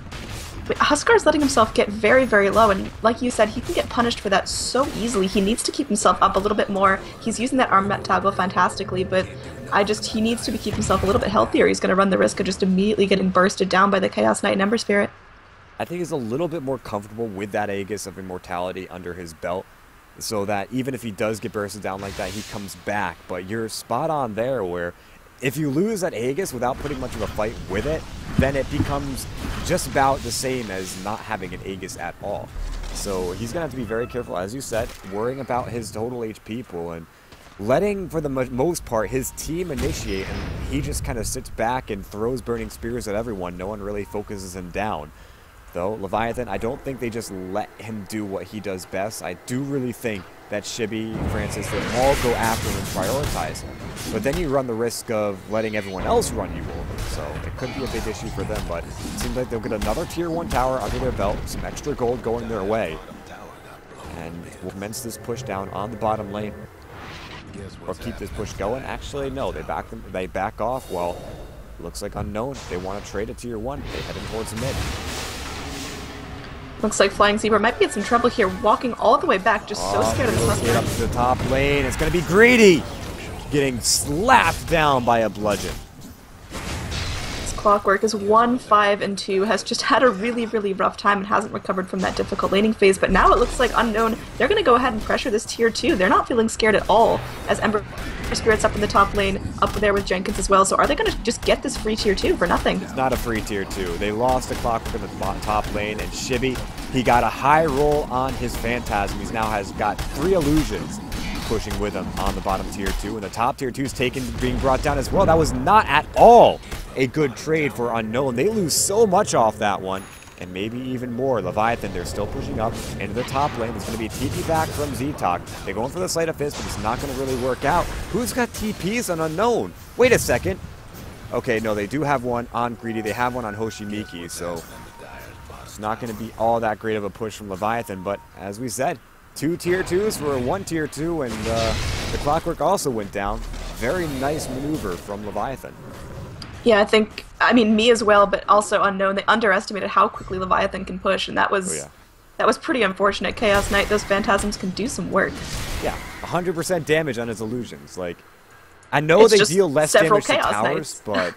Huskar's letting himself get very, very low, and like you said, he can get punished for that so easily. He needs to keep himself up a little bit more. He's using that armament toggle fantastically, but I just, he needs to be keep himself a little bit healthier. He's going to run the risk of just immediately getting bursted down by the Chaos Knight and Ember Spirit. I think he's a little bit more comfortable with that Aegis of Immortality under his belt, so that even if he does get bursted down like that, he comes back. But you're spot on there, where if you lose that Aegis without putting much of a fight with it, then it becomes just about the same as not having an Aegis at all. So he's going to have to be very careful, as you said, worrying about his total H P pool and letting, for the most part, his team initiate, and he just kind of sits back and throws Burning Spears at everyone. No one really focuses him down. Though, Leviathan, I don't think they just let him do what he does best. I do really think that Shibby, Francis, they all go after him and prioritize him. But then you run the risk of letting everyone else run you over. So it could be a big issue for them, but it seems like they'll get another tier one tower under their belt, some extra gold going their way. And we'll commence this push down on the bottom lane. Or keep this push going. Actually, no, they back them they back off. Well, looks like Unknown. They want to trade a tier one. They head in towards the mid. Looks like Flying Zebra might be in some trouble here, walking all the way back, just so oh, scared of this Husker. Get up to the top lane. It's going to be Greedy, getting slapped down by a bludgeon. This Clockwork is one, five, and two, has just had a really, really rough time and hasn't recovered from that difficult laning phase, but now it looks like Unknown, they're going to go ahead and pressure this tier two. They're not feeling scared at all, as Ember Spirit's up in the top lane, up there with Jenkins as well, so are they going to just get this free tier two for nothing? It's not a free tier two. They lost a Clockwork in the top lane, and Shibby, he got a high roll on his Phantasm. He now has got three illusions pushing with him on the bottom tier two, and the top tier two is taken, being brought down as well. That was not at all a good trade for Unknown. They lose so much off that one, and maybe even more. Leviathan, they're still pushing up into the top lane. There's going to be a T P back from Z-Talk. They're going for the Sleight of Fist, but it's not going to really work out. Who's got T Ps on Unknown? Wait a second. Okay, no, they do have one on Greedy. They have one on Hoshimiki, so it's not going to be all that great of a push from Leviathan, but as we said, two tier twos for a one tier two, and uh, the Clockwork also went down. Very nice maneuver from Leviathan. Yeah, I think, I mean, me as well, but also Unknown, they underestimated how quickly Leviathan can push, and that was Oh, yeah. That was pretty unfortunate. Chaos Knight, those Phantasms can do some work. Yeah, one hundred percent damage on his illusions. Like, I know It's they just deal less several damage to Chaos towers, Knights. but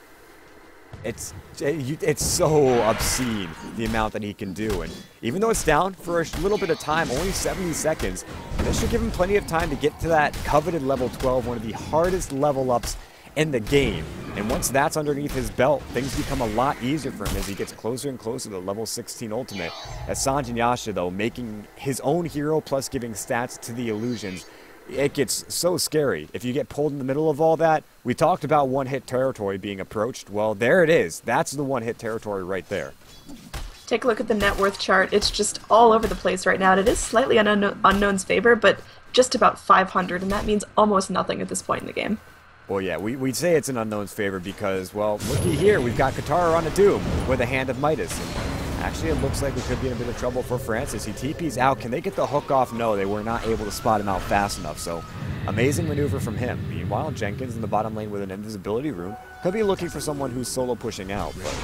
it's it's so obscene the amount that he can do. And even though it's down for a little bit of time, only seventy seconds, this should give him plenty of time to get to that coveted level twelve, one of the hardest level ups in the game. And once that's underneath his belt, things become a lot easier for him as he gets closer and closer to level sixteen ultimate. As Sanjin Yasha, though, making his own hero plus giving stats to the illusions, it gets so scary. If you get pulled in the middle of all that, we talked about one-hit territory being approached. Well, there it is. That's the one-hit territory right there. Take a look at the net worth chart. It's just all over the place right now, and it is slightly in unknown, Unknown's favor, but just about five hundred, and that means almost nothing at this point in the game. Well, yeah, we, we'd say it's an Unknown's favor because, well, looky here. We've got Katara on a Doom with a Hand of Midas. And actually, it looks like we could be in a bit of trouble for Francis. He T P's out. Can they get the hook off? No, they were not able to spot him out fast enough. So, amazing maneuver from him. Meanwhile, Jenkins in the bottom lane with an invisibility rune could be looking for someone who's solo pushing out. But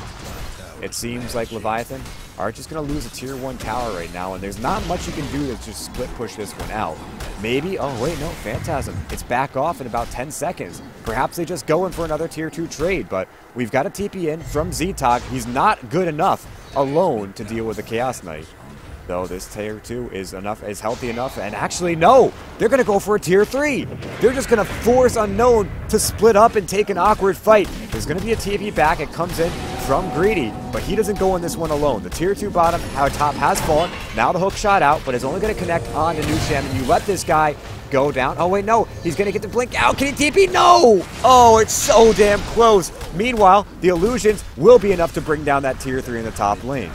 it seems like Leviathan are just going to lose a tier one tower right now, and there's not much you can do to just split push this one out. Maybe, oh wait, no, Phantasm. It's back off in about ten seconds. Perhaps they just go in for another tier two trade, but we've got a T P in from Z-Tog. He's not good enough alone to deal with the Chaos Knight. Though this tier two is enough, is healthy enough, and actually no, they're gonna go for a tier three. They're just gonna force Unknown to split up and take an awkward fight. There's gonna be a T P back. It comes in from Greedy, but he doesn't go in this one alone. The tier two bottom, our top has fallen. Now the hook shot out, but it's only gonna connect on to Nusham, and you let this guy go down. Oh wait, no, he's gonna get the blink out. Can he T P? No! Oh, it's so damn close. Meanwhile, the illusions will be enough to bring down that tier three in the top lane.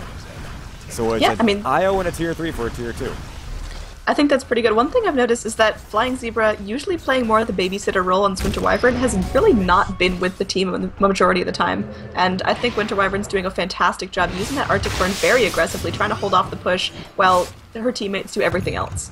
So it's Yeah, an I mean- I O and a tier three for a tier two. I think that's pretty good. One thing I've noticed is that Flying Zebra, usually playing more of the babysitter role on Winter Wyvern, has really not been with the team the majority of the time. And I think Winter Wyvern's doing a fantastic job using that Arctic Burn very aggressively, trying to hold off the push while her teammates do everything else.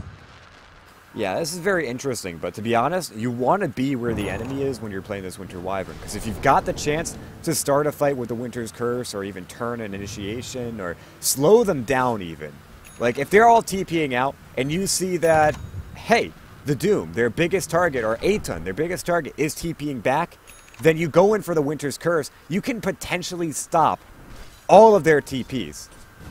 Yeah, this is very interesting, but to be honest, you want to be where the enemy is when you're playing this Winter Wyvern, because if you've got the chance to start a fight with the Winter's Curse, or even turn an initiation, or slow them down even, like if they're all TPing out, and you see that, hey, the Doom, their biggest target, or Aton, their biggest target, is TPing back, then you go in for the Winter's Curse, you can potentially stop all of their T Ps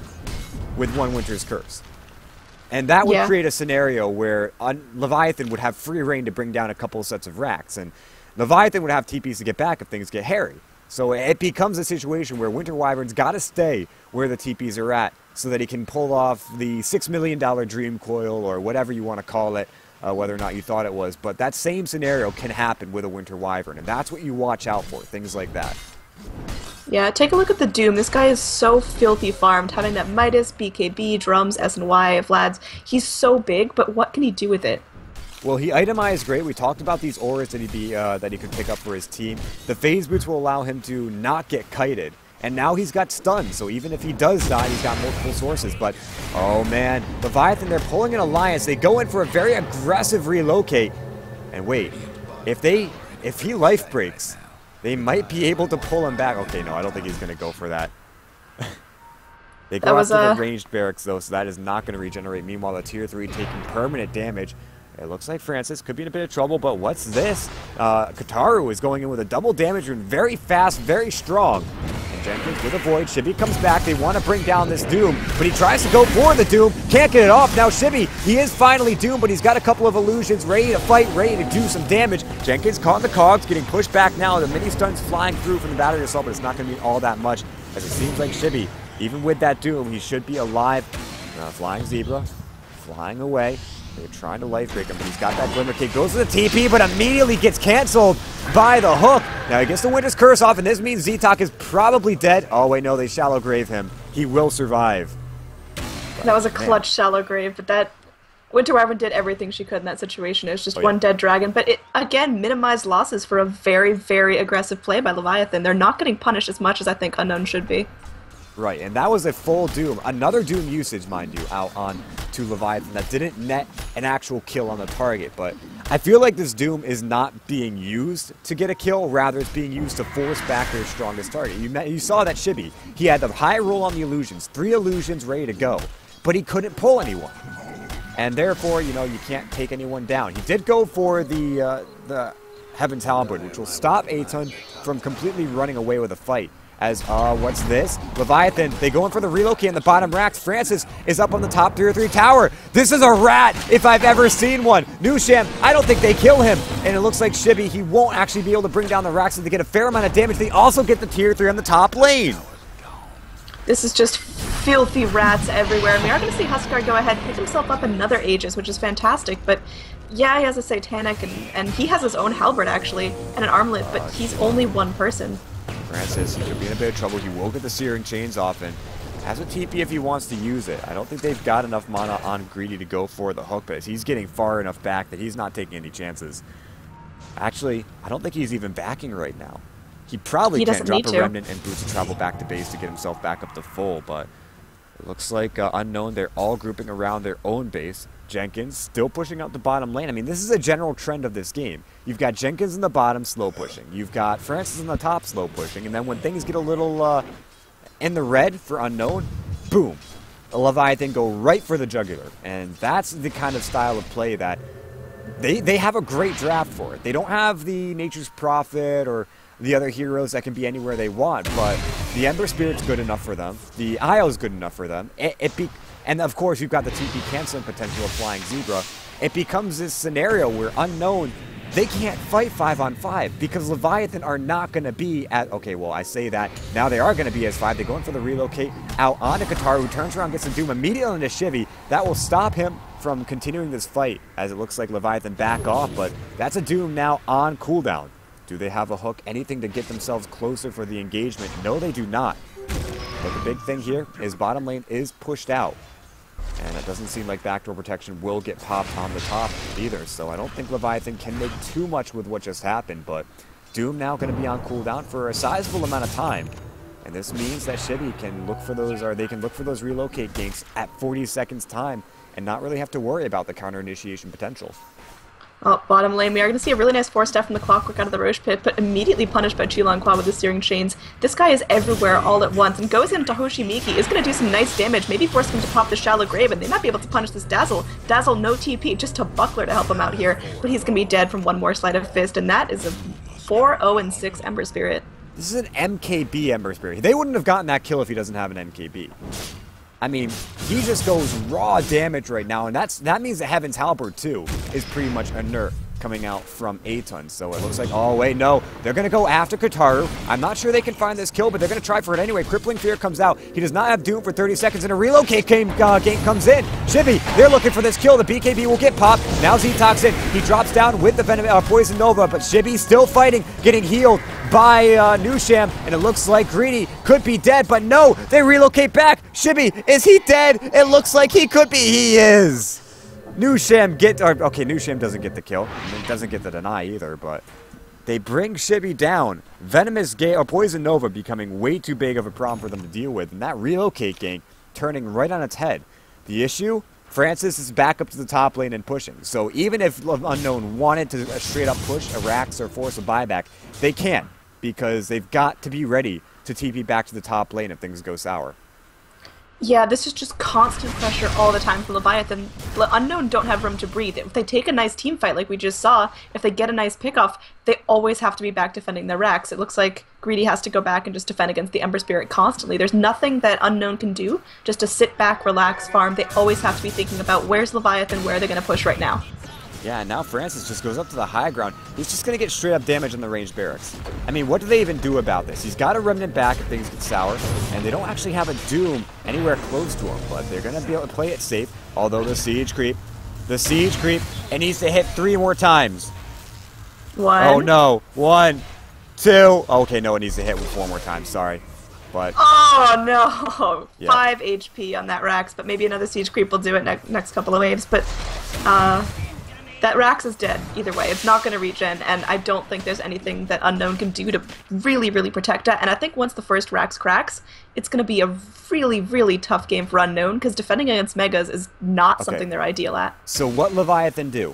with one Winter's Curse. And that would Yeah. create a scenario where un Leviathan would have free reign to bring down a couple of sets of racks. And Leviathan would have T Ps to get back if things get hairy. So it becomes a situation where Winter Wyvern's got to stay where the T Ps are at so that he can pull off the six million dollar Dream Coil, or whatever you want to call it, uh, whether or not you thought it was. But that same scenario can happen with a Winter Wyvern, and that's what you watch out for, things like that. Yeah, take a look at the Doom. This guy is so filthy farmed, having that Midas, B K B, Drums, S N Y, Vlad's. He's so big, but what can he do with it? Well, he itemized great. We talked about these auras that he be uh, that he could pick up for his team. The phase boots will allow him to not get kited, and now he's got stunned. So even if he does die, he's got multiple sources. But oh man, Leviathan, they're pulling an alliance. They go in for a very aggressive relocate. And wait, if they if he life breaks, they might be able to pull him back. Okay, no, I don't think he's gonna go for that. They go That was, after uh, the ranged barracks though, so that is not going to regenerate. Meanwhile, the tier three taking permanent damage. It looks like Francis could be in a bit of trouble, but what's this? Uh, Kataru is going in with a double damage rune, very fast, very strong. And Jenkins with a void. Shibby comes back. They want to bring down this Doom, but he tries to go for the Doom. Can't get it off. Now Shibby, he is finally doomed, but he's got a couple of illusions, ready to fight, ready to do some damage. Jenkins caught in the cogs, getting pushed back now. The mini stun's flying through from the battery assault, but it's not going to be all that much, as it seems like Shibby, even with that Doom, he should be alive. Uh, Flying Zebra, flying away. They're trying to life break him, but he's got that Glimmer Kick. Goes to the T P, but immediately gets canceled by the hook. Now he gets the Winter's Curse off, and this means Z-Tok is probably dead. Oh, wait, no, they shallow grave him. He will survive. But, That was a man. clutch shallow grave, but that Winter Wyvern did everything she could in that situation. It was just Oh, one yeah. dead dragon, but it again minimized losses for a very, very aggressive play by Leviathan. They're not getting punished as much as I think Unknown should be. Right, and that was a full Doom. Another Doom usage, mind you, out on to Leviathan that didn't net an actual kill on the target. But I feel like this Doom is not being used to get a kill. Rather, it's being used to force back their strongest target. You, met, you saw that Shibby. He had the high roll on the illusions. Three illusions ready to go. but he couldn't pull anyone. And therefore, you know, you can't take anyone down. He did go for the uh, the Heaven's Halberd, which will stop Aton from completely running away with a fight. As, uh, what's this? Leviathan, they go in for the relocate in the bottom racks. Francis is up on the top tier three tower. This is a rat if I've ever seen one. Nusham, I don't think they kill him. And it looks like Shibby, he won't actually be able to bring down the racks, so they get a fair amount of damage. They also get the tier three on the top lane. This is just filthy rats everywhere. And we are going to see Huskar go ahead and pick himself up another Aegis, which is fantastic. But yeah, he has a Satanic, and, and he has his own Halberd, actually, and an Armlet, but he's only one person. Francis, he could be in a bit of trouble. He will get the Searing Chains off and has a T P if he wants to use it. I don't think they've got enough mana on Greedy to go for the hook, but he's getting far enough back that he's not taking any chances. Actually, I don't think he's even backing right now. He probably he can't drop a to. Remnant and boost to travel back to base to get himself back up to full, but it looks like uh, Unknown, they're all grouping around their own base. Jenkins still pushing out the bottom lane. I mean, this is a general trend of this game. You've got Jenkins in the bottom slow pushing. You've got Francis in the top slow pushing. And then when things get a little uh, in the red for Unknown, boom. The Leviathan go right for the jugular. And that's the kind of style of play that they, they have a great draft for it. They don't have the Nature's Prophet or the other heroes that can be anywhere they want, but the Ember Spirit's good enough for them. The Io's good enough for them. It, it be, and of course, you've got the T P canceling potential of Flying Zebra. It becomes this scenario where Unknown, they can't fight five on five because Leviathan are not going to be at, okay, well, I say that. Now they are going to be as five. They're going for the relocate out onto Kataru, who turns around, gets the Doom immediately into Shivy. That will stop him from continuing this fight, as it looks like Leviathan back off, but that's a Doom now on cooldown. Do they have a hook? Anything to get themselves closer for the engagement? No, they do not. But the big thing here is bottom lane is pushed out. And it doesn't seem like backdoor protection will get popped on the top either. So I don't think Leviathan can make too much with what just happened. But Doom now going to be on cooldown for a sizable amount of time. And this means that Shibby can look for those, or they can look for those relocate ganks at forty seconds time and not really have to worry about the counter initiation potential. Oh, bottom lane, we are going to see a really nice four-step from the Clockwork out of the Roche Pit, but immediately punished by Chulanqua with the Searing Chains. This guy is everywhere all at once, and goes into Hoshimiki, is going to do some nice damage, maybe force him to pop the Shallow Grave, and they might be able to punish this Dazzle. Dazzle, no T P, just a Buckler to help him out here, but he's going to be dead from one more Sleight of Fist, and that is a four oh and six Ember Spirit. This is an M K B Ember Spirit. They wouldn't have gotten that kill if he doesn't have an M K B. I mean, he just goes raw damage right now, and that's that means that Heaven's Halberd, too, is pretty much inert coming out from Aton. So it looks like, oh, wait, no. They're going to go after Kataru. I'm not sure they can find this kill, but they're going to try for it anyway. Crippling Fear comes out. He does not have Doom for thirty seconds, and a relocate game, uh, game comes in. Shibby, they're looking for this kill. The B K B will get popped. Now Z-Tox in. He drops down with the Venom, uh, Poison Nova, but Shibby still fighting, getting healed by uh, Nusham, and it looks like Greedy could be dead, but no, they relocate back. Shibby, is he dead? It looks like he could be. He is. Nusham get, or, okay, Nusham doesn't get the kill. I mean, doesn't get the deny either, but they bring Shibby down. Venomous Gate, or Poison Nova becoming way too big of a problem for them to deal with, and that relocate gank turning right on its head. The issue? Francis is back up to the top lane and pushing. So even if Unknown wanted to straight up push a Rax or force a buyback, they can't, because they've got to be ready to T P back to the top lane if things go sour. Yeah, this is just constant pressure all the time for Leviathan. Le Unknown don't have room to breathe. If they take a nice team fight like we just saw, if they get a nice pickoff, they always have to be back defending their racks. It looks like Greedy has to go back and just defend against the Ember Spirit constantly. There's nothing that Unknown can do just to sit back, relax, farm. They always have to be thinking about where's Leviathan, where are they going to push right now. Yeah, and now Francis just goes up to the high ground. He's just going to get straight up damage on the ranged barracks. I mean, what do they even do about this? He's got a Remnant back if things get sour, and they don't actually have a Doom anywhere close to him, but they're going to be able to play it safe, although the Siege Creep, the Siege Creep, it needs to hit three more times. One. Oh, no. One, two. Okay, no, it needs to hit with four more times, sorry. But oh, no. Yeah. Five H P on that Rax, but maybe another Siege Creep will do it ne next couple of waves, but, uh... that Rax is dead, either way. It's not going to regen, and I don't think there's anything that Unknown can do to really, really protect that. And I think once the first Rax cracks, it's going to be a really, really tough game for Unknown, because defending against Megas is not okay. something they're ideal at. So what Leviathan do?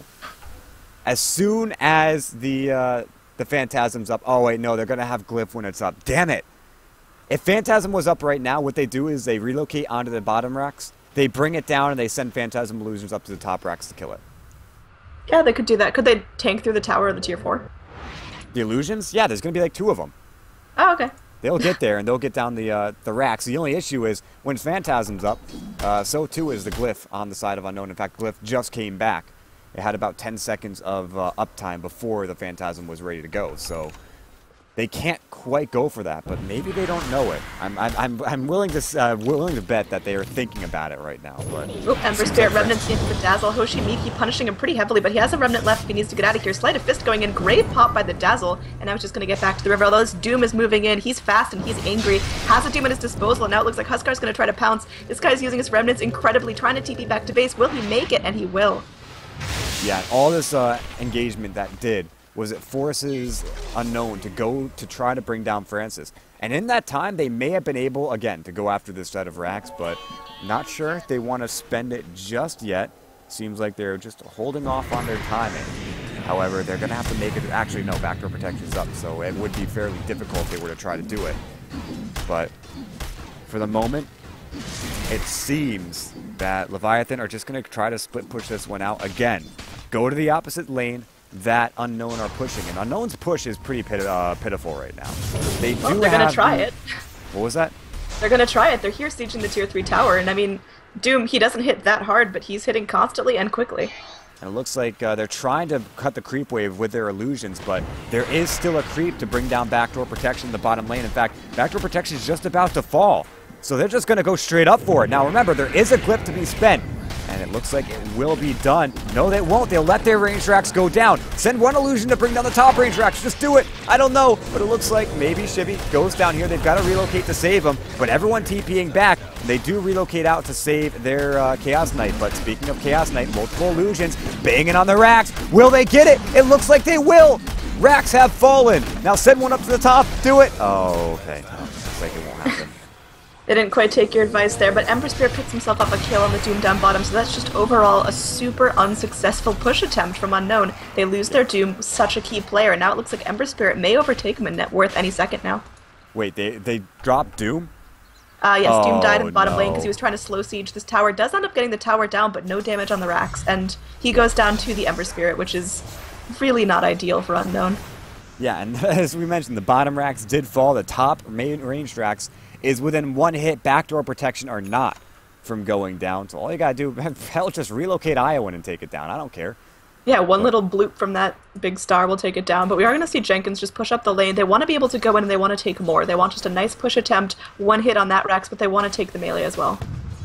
As soon as the uh, the Phantasm's up, oh wait, no, they're going to have Glyph when it's up. Damn it! If Phantasm was up right now, what they do is they relocate onto the bottom racks. they bring it down and they send Phantasm Illusions up to the top racks to kill it. Yeah, they could do that. Could they tank through the tower of the tier four? The Illusions? Yeah, there's going to be like two of them. Oh, okay. They'll get there, and they'll get down the uh, the racks. The only issue is when Phantasm's up, uh, so too is the Glyph on the side of Unknown. In fact, Glyph just came back. It had about ten seconds of uh, uptime before the Phantasm was ready to go, so they can't quite go for that, but maybe they don't know it. I'm, I'm, I'm, I'm willing to uh, willing to bet that they are thinking about it right now. But oh, Ember Spirit Remnants into the Dazzle. Hoshi Miki punishing him pretty heavily, but he has a Remnant left if he needs to get out of here. Sleight of Fist going in. Great pop by the Dazzle, and now he's just going to get back to the river. Although this Doom is moving in. He's fast and he's angry. Has a Doom at his disposal, and now it looks like Huskar's going to try to pounce. This guy's using his Remnants incredibly, trying to T P back to base. Will he make it? And he will. Yeah, all this uh, engagement that did was it forces Unknown to go to try to bring down Francis. And in that time, they may have been able, again, to go after this set of racks, but not sure if they want to spend it just yet. Seems like they're just holding off on their timing. However, they're going to have to make it... Actually, no, backdoor protection's up, so it would be fairly difficult if they were to try to do it. But for the moment, it seems that Leviathan are just going to try to split push this one out again. Go to the opposite lane that Unknown are pushing, and Unknown's push is pretty pit uh, pitiful right now. They do well, they're have gonna try the... it. What was that? They're gonna try it. They're here sieging the tier three tower, and I mean, Doom, he doesn't hit that hard, but he's hitting constantly and quickly. And it looks like uh, they're trying to cut the creep wave with their illusions, but there is still a creep to bring down backdoor protection in the bottom lane. In fact, backdoor protection is just about to fall, so they're just gonna go straight up for it. Now remember, there is a Glyph to be spent, and it looks like it will be done. No, they won't. They'll let their range racks go down. Send one illusion to bring down the top range racks. Just do it. I don't know, but it looks like maybe Shibby goes down here. They've got to relocate to save him, but everyone TPing back. They do relocate out to save their uh, Chaos Knight, but speaking of Chaos Knight, multiple illusions banging on the racks. Will they get it? It looks like they will. Racks have fallen. Now send one up to the top. Do it. Oh, okay. Oh, looks like it won't happen. They didn't quite take your advice there, but Ember Spirit picks himself up a kill on the Doom down bottom, so that's just overall a super unsuccessful push attempt from Unknown. They lose their Doom, such a key player, and now it looks like Ember Spirit may overtake him in net worth any second now. Wait, they they dropped Doom? Uh, yes, oh, Doom died in the bottom no. lane because he was trying to slow siege this tower. Does end up getting the tower down, but no damage on the racks, and he goes down to the Ember Spirit, which is really not ideal for Unknown. Yeah, and as we mentioned, the bottom racks did fall. The top main ranged racks is within one hit, backdoor protection or not, from going down. So all you gotta do, hell, just relocate Iowan and take it down. I don't care. Yeah, one little bloop from that big star will take it down, but we are going to see Jenkins just push up the lane. They want to be able to go in and they want to take more. They want just a nice push attempt, one hit on that Rex, but they want to take the melee as well.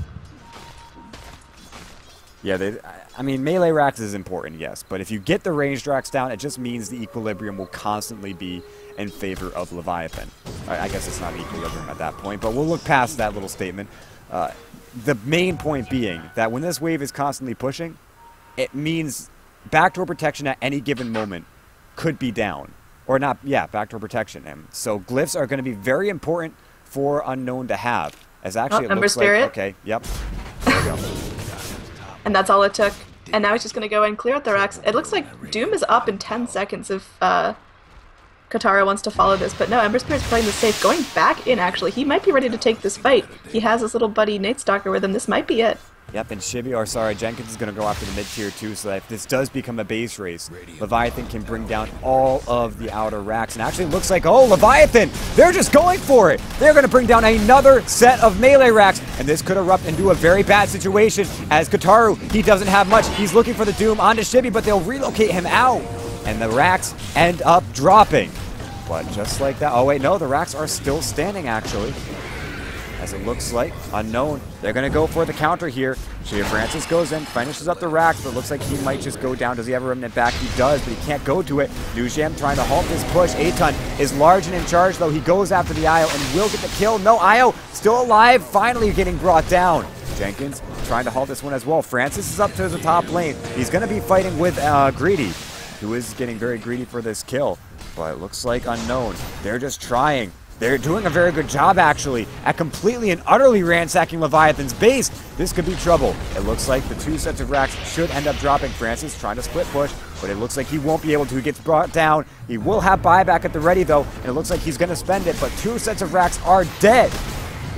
Yeah, they, I mean, melee racks is important, yes, but if you get the ranged racks down, it just means the equilibrium will constantly be in favor of Leviathan. I guess it's not equilibrium at that point, but we'll look past that little statement. Uh, the main point being that when this wave is constantly pushing, it means backdoor protection at any given moment could be down. Or not, yeah, backdoor protection. And so glyphs are going to be very important for Unknown to have. As actually oh, it looks Spirit. like, okay, yep, there we go. And that's all it took. And now he's just going to go and clear out the racks. It looks like Doom is up in ten seconds if uh, Katara wants to follow this. But no, Ember Spirit's playing this safe. Going back in, actually. He might be ready to take this fight. He has his little buddy Nate Stalker with him. This might be it. Yep, and Shibby, or sorry, Jenkins is going to go after the mid-tier too, so that if this does become a base race, Leviathan can bring down all of the outer racks. And actually it looks like, oh, Leviathan, they're just going for it. They're going to bring down another set of melee racks, and this could erupt into a very bad situation as Kataru, he doesn't have much. He's looking for the Doom onto Shibby, but they'll relocate him out, and the racks end up dropping. But just like that, oh wait, no, the racks are still standing, actually. As it looks like, Unknown, they're going to go for the counter here. Shia Francis goes in, finishes up the racks, but it looks like he might just go down. Does he have a remnant back? He does, but he can't go to it. Nujam trying to halt this push. Aton is large and in charge, though. He goes after the Io and will get the kill. No, Io still alive, finally getting brought down. Jenkins trying to halt this one as well. Francis is up to the top lane. He's going to be fighting with uh, Greedy, who is getting very greedy for this kill. But it looks like Unknown, they're just trying. They're doing a very good job, actually, at completely and utterly ransacking Leviathan's base. This could be trouble. It looks like the two sets of racks should end up dropping. Francis trying to split push, but it looks like he won't be able to. He gets brought down. He will have buyback at the ready, though, and it looks like he's going to spend it, but two sets of racks are dead.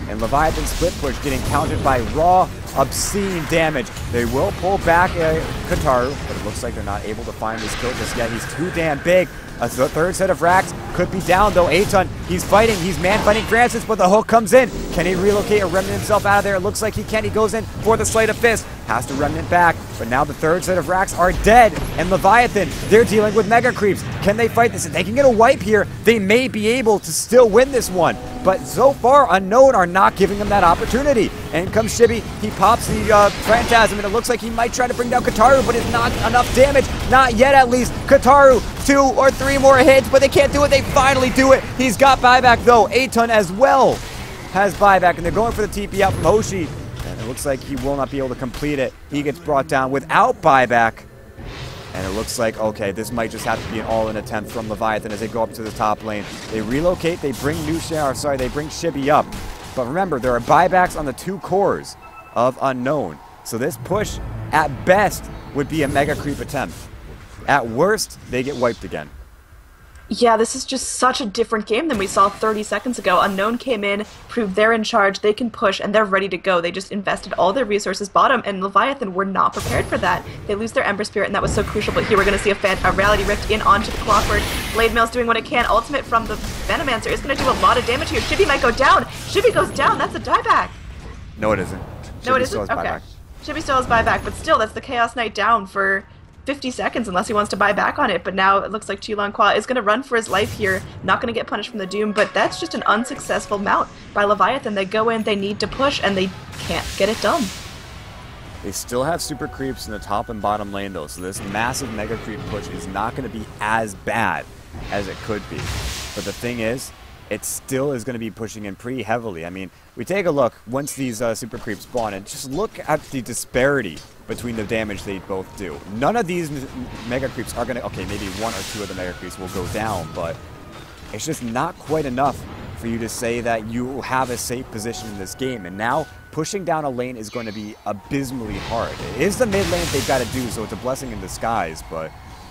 and Leviathan split push getting countered by raw, obscene damage. They will pull back uh, Kataru, but it looks like they're not able to find this kill just yet. He's too damn big. A th third set of racks could be down though. Aton, he's fighting. He's man fighting Francis, but the hook comes in. Can he relocate or remnant himself out of there? It looks like he can. He goes in for the Sleight of Fist. Has to remnant back, but now the third set of racks are dead. And Leviathan, they're dealing with Mega Creeps. Can they fight this? If they can get a wipe here, they may be able to still win this one. But so far, Unknown are not giving them that opportunity. And in comes Chibi. He pops the uh, Phantasm, and it looks like he might try to bring down Kataru, but it's not enough damage. Not yet, at least. Kataru, two or three more hits, but they can't do it. They finally do it. He's got buyback, though. Aton as well has buyback, and they're going for the T P out from Hoshi. And it looks like he will not be able to complete it. He gets brought down without buyback. And it looks like, okay, this might just have to be an all-in attempt from Leviathan as they go up to the top lane. They relocate, they bring Nusha, or sorry, they bring Chibi up. But remember, there are buybacks on the two cores of Unknown. So this push, at best, would be a Mega Creep attempt. At worst, they get wiped again. Yeah, this is just such a different game than we saw thirty seconds ago. Unknown came in, proved they're in charge, they can push, and they're ready to go. They just invested all their resources bottom, and Leviathan were not prepared for that. They lose their Ember Spirit, and that was so crucial, but here we're going to see a, fan a Reality Rift in onto the Clockwork. Blade Mail's doing what it can. Ultimate from the Venomancer is going to do a lot of damage here. Shibi might go down. Shibi goes down. That's a dieback. No, it isn't. No, Chibi it isn't? still has Okay. buyback. Shibi still has buyback, but still, that's the Chaos Knight down for fifty seconds unless he wants to buy back on it. But now it looks like Chilanqua is going to run for his life here, not going to get punished from the Doom, but that's just an unsuccessful mount by Leviathan. They go in, they need to push, and they can't get it done. They still have super creeps in the top and bottom lane though, so this massive Mega Creep push is not going to be as bad as it could be. But the thing is, it still is going to be pushing in pretty heavily. I mean, we take a look once these uh, super creeps spawn, and just look at the disparity between the damage they both do. None of these Mega Creeps are going to, okay, maybe one or two of the Mega Creeps will go down, but it's just not quite enough for you to say that you have a safe position in this game. And now, pushing down a lane is going to be abysmally hard. It is the mid lane they've got to do, so it's a blessing in disguise, but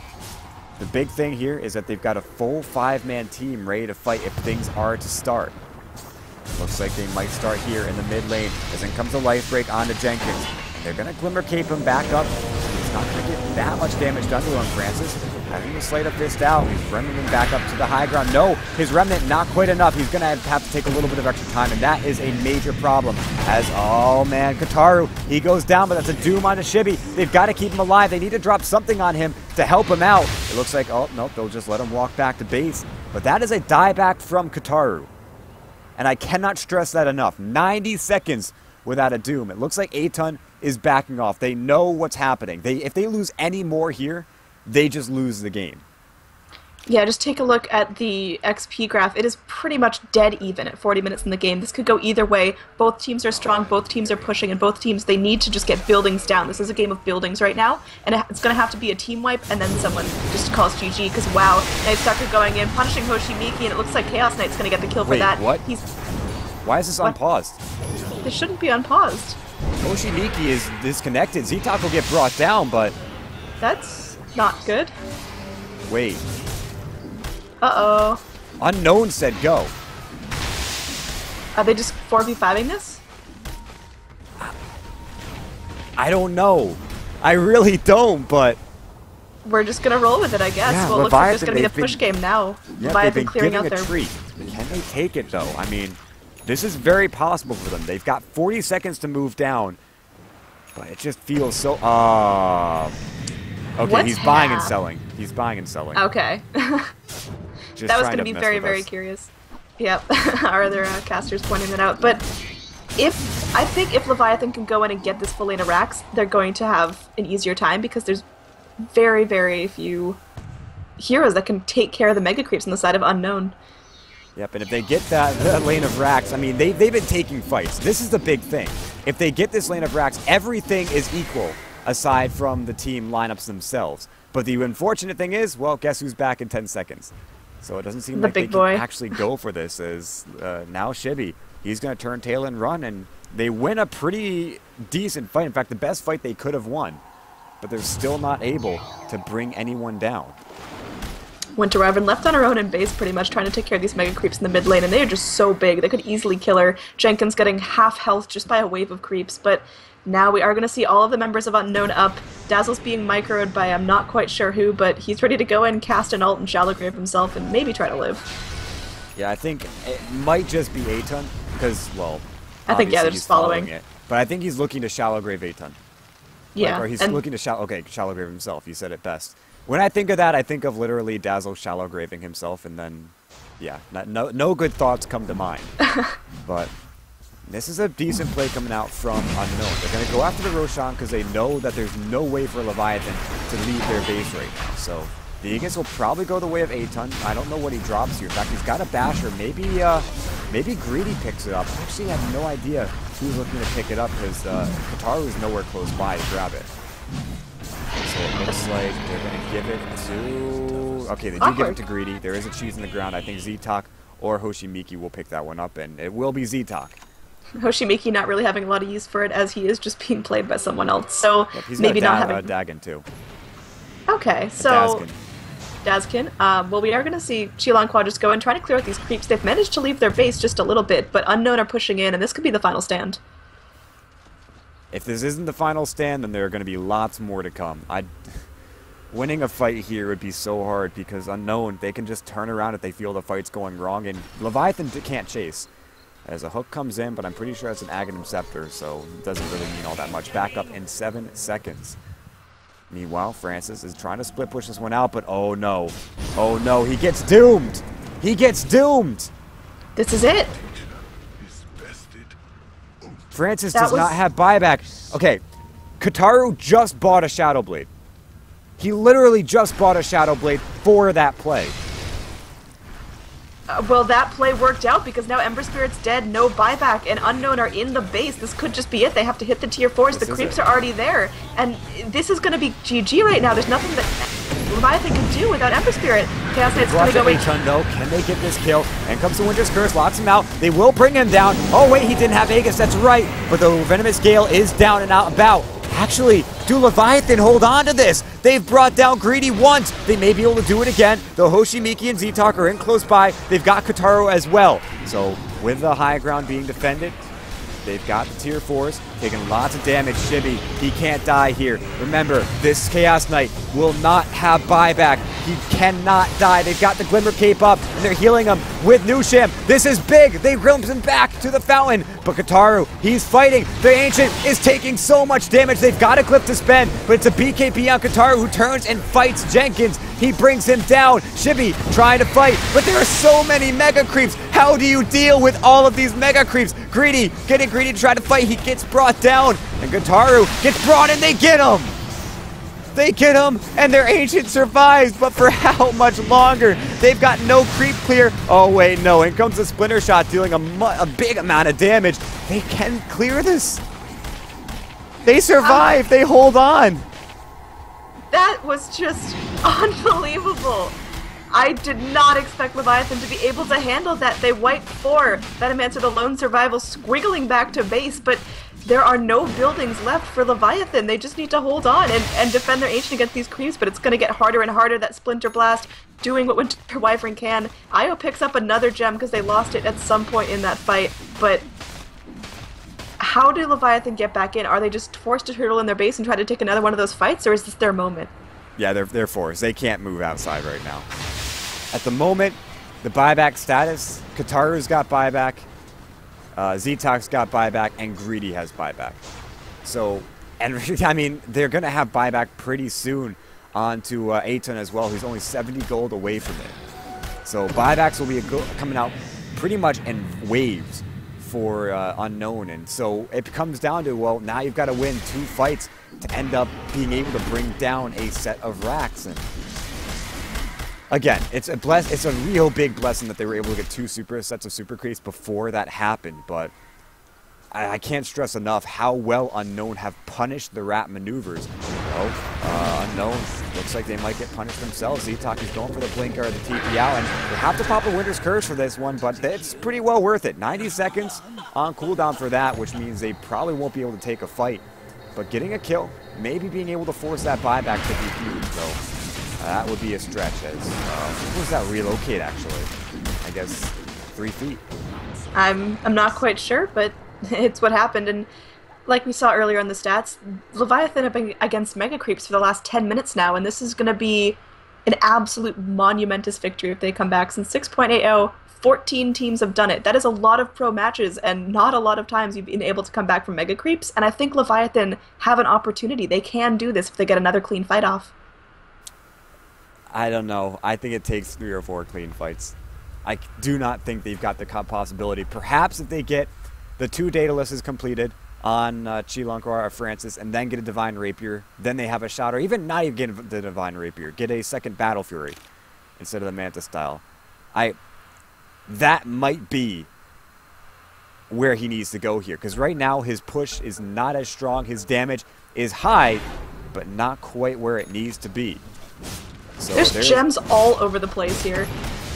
the big thing here is that they've got a full five-man team ready to fight if things are to start. Looks like they might start here in the mid lane, as in comes a life break onto Jenkins. They're going to Glimmer Cape him back up. He's not going to get that much damage done to him, Francis. Having the Sleight of Fist out, he's remnant him back up to the high ground. No, his Remnant not quite enough. He's going to have to take a little bit of extra time, and that is a major problem. As, oh man, Kataru, he goes down, but that's a Doom onto Chibi. They've got to keep him alive. They need to drop something on him to help him out. It looks like, oh, nope, they'll just let him walk back to base. But that is a dieback from Kataru. And I cannot stress that enough. ninety seconds without a Doom. It looks like Aton is backing off. They know what's happening. They, if they lose any more here, they just lose the game. Yeah, just take a look at the X P graph. It is pretty much dead even at forty minutes in the game. This could go either way. Both teams are strong, both teams are pushing, and both teams, they need to just get buildings down. This is a game of buildings right now, and it's going to have to be a team wipe, and then someone just calls G G, because wow, Night Stalker going in, punishing Hoshimiki, and it looks like Chaos Knight's going to get the kill for Wait, that. what? He's, Why is this what? unpaused? This shouldn't be unpaused. Hoshimiki is disconnected. Z-Talk will get brought down, but... That's not good. Wait. Uh-oh. Unknown said go. Are they just four v five-ing this? I don't know. I really don't, but... We're just gonna roll with it, I guess. Yeah, well, it looks like there's Leviathan, gonna be a they've push been- game now. Yeah, Leviathan they've been clearing giving out a their... treat. Can they take it, though? I mean, this is very possible for them. They've got forty seconds to move down, but it just feels so... Uh... Okay, What's he's buying and hap- selling. He's buying and selling. Okay. Just That was trying going to be mess very, with very us. curious. Yep, our other uh, casters pointing that out. But if I think if Leviathan can go in and get this full lane of racks, they're going to have an easier time because there's very, very few heroes that can take care of the Mega Creeps on the side of Unknown. Yep, and if they get that, that lane of racks, I mean, they, they've been taking fights. This is the big thing. If they get this lane of racks, everything is equal aside from the team lineups themselves. But the unfortunate thing is, well, guess who's back in ten seconds? So it doesn't seem The like they big boy. can actually go for this as uh, now Chibi. He's going to turn tail and run, and they win a pretty decent fight. In fact, the best fight they could have won. But they're still not able to bring anyone down. Winter Wyvern left on her own in base pretty much, trying to take care of these mega creeps in the mid lane, and they are just so big, they could easily kill her. Jenkins getting half health just by a wave of creeps, but now we are going to see all of the members of Unknown up. Dazzle's being microed by I'm not quite sure who, but he's ready to go in, cast an ult, and Shallow Grave himself, and maybe try to live. Yeah, I think it might just be Aton, because, well, I think, yeah, they're just following. following it. But I think he's looking to Shallow Grave Aton. Yeah. Like, or he's and looking to Shallow, okay, Shallow Grave himself, you said it best. When I think of that, I think of literally Dazzle Shallow Graving himself, and then, yeah, not, no, no good thoughts come to mind. But this is a decent play coming out from Unknown. They're going to go after the Roshan because they know that there's no way for Leviathan to leave their base right now. So the Aegis will probably go the way of Aton. I don't know what he drops here. In fact, he's got a Basher. Maybe uh, maybe Greedy picks it up. Actually, I have no idea who's looking to pick it up because uh, Kataru is nowhere close by to grab it. So it looks like they're going to give it to... Okay, they do Awkward. give it to Greedy. There is a cheese in the ground. I think Z-Talk or Hoshimiki will pick that one up, and it will be Z-Talk. Hoshimiki not really having a lot of use for it, as he is just being played by someone else, so Yep, he's maybe got not a having... da uh, Dagon, too. Okay, A so... Dazkin. Dazkin. Um, well, we are going to see Chilanqua just go and try to clear out these creeps. They've managed to leave their base just a little bit, but Unknown are pushing in, and this could be the final stand. If this isn't the final stand, then there are going to be lots more to come. I, winning a fight here would be so hard because Unknown, they can just turn around if they feel the fight's going wrong, and Leviathan can't chase. As a hook comes in, but I'm pretty sure it's an Aghanim Scepter, so it doesn't really mean all that much. Back up in seven seconds. Meanwhile, Francis is trying to split push this one out, but oh no. Oh no, he gets doomed! He gets doomed! This is it! Francis That does was- not have buyback. Okay, Kataru just bought a Shadow Blade. He literally just bought a Shadow Blade for that play. Uh, well, that play worked out because now Ember Spirit's dead, no buyback, and Unknown are in the base. This could just be it. They have to hit the tier fours. This The is creeps it. are already there. And this is going to be G G right now. There's nothing that Leviathan can do without Ember Spirit. Chaos Knight's going Brought to go to in. Aton though. Can they get this kill? And comes the Winter's Curse, locks him out. They will bring him down. Oh wait, he didn't have Aegis, that's right. But the Venomous Gale is down and out and about. Actually, do Leviathan hold on to this? They've brought down Greedy once. They may be able to do it again. The Hoshimiki and Z-Talk are in close by. They've got Kataru as well. So with the high ground being defended, they've got the tier fours, taking lots of damage. Shibby, he can't die here. Remember, this Chaos Knight will not have buyback. He cannot die. They've got the Glimmer Cape up, and they're healing him with Nusham. This is big. They glimpse him back to the fountain. But Kataru, he's fighting. The Ancient is taking so much damage. They've got a clip to spend, but it's a B K B on Kataru who turns and fights Jenkins. He brings him down. Shibby trying to fight, but there are so many Mega Creeps. How do you deal with all of these Mega Creeps? Greedy, getting Greedy to try to fight. He gets brought down, and Kataru gets brought in. They get him. They get him, and their Ancient survives, but for how much longer? They've got no creep clear. Oh, wait, no. In comes the Splinter Shot, dealing a, mu a big amount of damage. They can clear this. They survive. They hold on. That was just unbelievable. I did not expect Leviathan to be able to handle that. They wiped four. Venomancer, the lone survival, squiggling back to base, but there are no buildings left for Leviathan. They just need to hold on and, and defend their Ancient against these creeps, but it's going to get harder and harder. That Splinter Blast doing what Winter Wyvern can. Io picks up another gem because they lost it at some point in that fight, but how do Leviathan get back in? Are they just forced to turtle in their base and try to take another one of those fights, or is this their moment? Yeah, they're, they're forced. They can't move outside right now. At the moment, the buyback status, Kataru's got buyback, uh, Z-Talk's got buyback, and Greedy has buyback. So, and I mean, they're going to have buyback pretty soon onto uh, Aton as well, who's only seventy gold away from it. So buybacks will be a go coming out pretty much in waves for uh, Unknown. And so it comes down to, well, now you've got to win two fights to end up being able to bring down a set of racks. And again, it's a bless. It's a real big blessing that they were able to get two super sets of super creeps before that happened. But I, I can't stress enough how well Unknown have punished the rat maneuvers. Oh, uh, Unknown looks like they might get punished themselves. Z-Talk is going for the blinker or the T P out, and they have to pop a Winter's Curse for this one, but it's pretty well worth it. ninety seconds on cooldown for that, which means they probably won't be able to take a fight. But getting a kill, maybe being able to force that buyback could be huge, though. That would be a stretch. As uh, what was that relocate actually? I guess three feet. I'm I'm not quite sure, but it's what happened. And like we saw earlier in the stats, Leviathan have been against Mega Creeps for the last ten minutes now, and this is going to be an absolute monumentous victory if they come back. Since six point eight oh, fourteen teams have done it. That is a lot of pro matches, and not a lot of times you've been able to come back from Mega Creeps, and I think Leviathan have an opportunity. They can do this if they get another clean fight off. I don't know. I think it takes three or four clean fights. I do not think they've got the possibility. Perhaps if they get the two Daedaluses completed on uh, Chi-Lunk or Francis, and then get a Divine Rapier, then they have a shot, or even not even get the Divine Rapier, get a second Battle Fury instead of the Manta style. I, that might be where he needs to go here, because right now his push is not as strong, his damage is high, but not quite where it needs to be. So there's, there's gems all over the place here.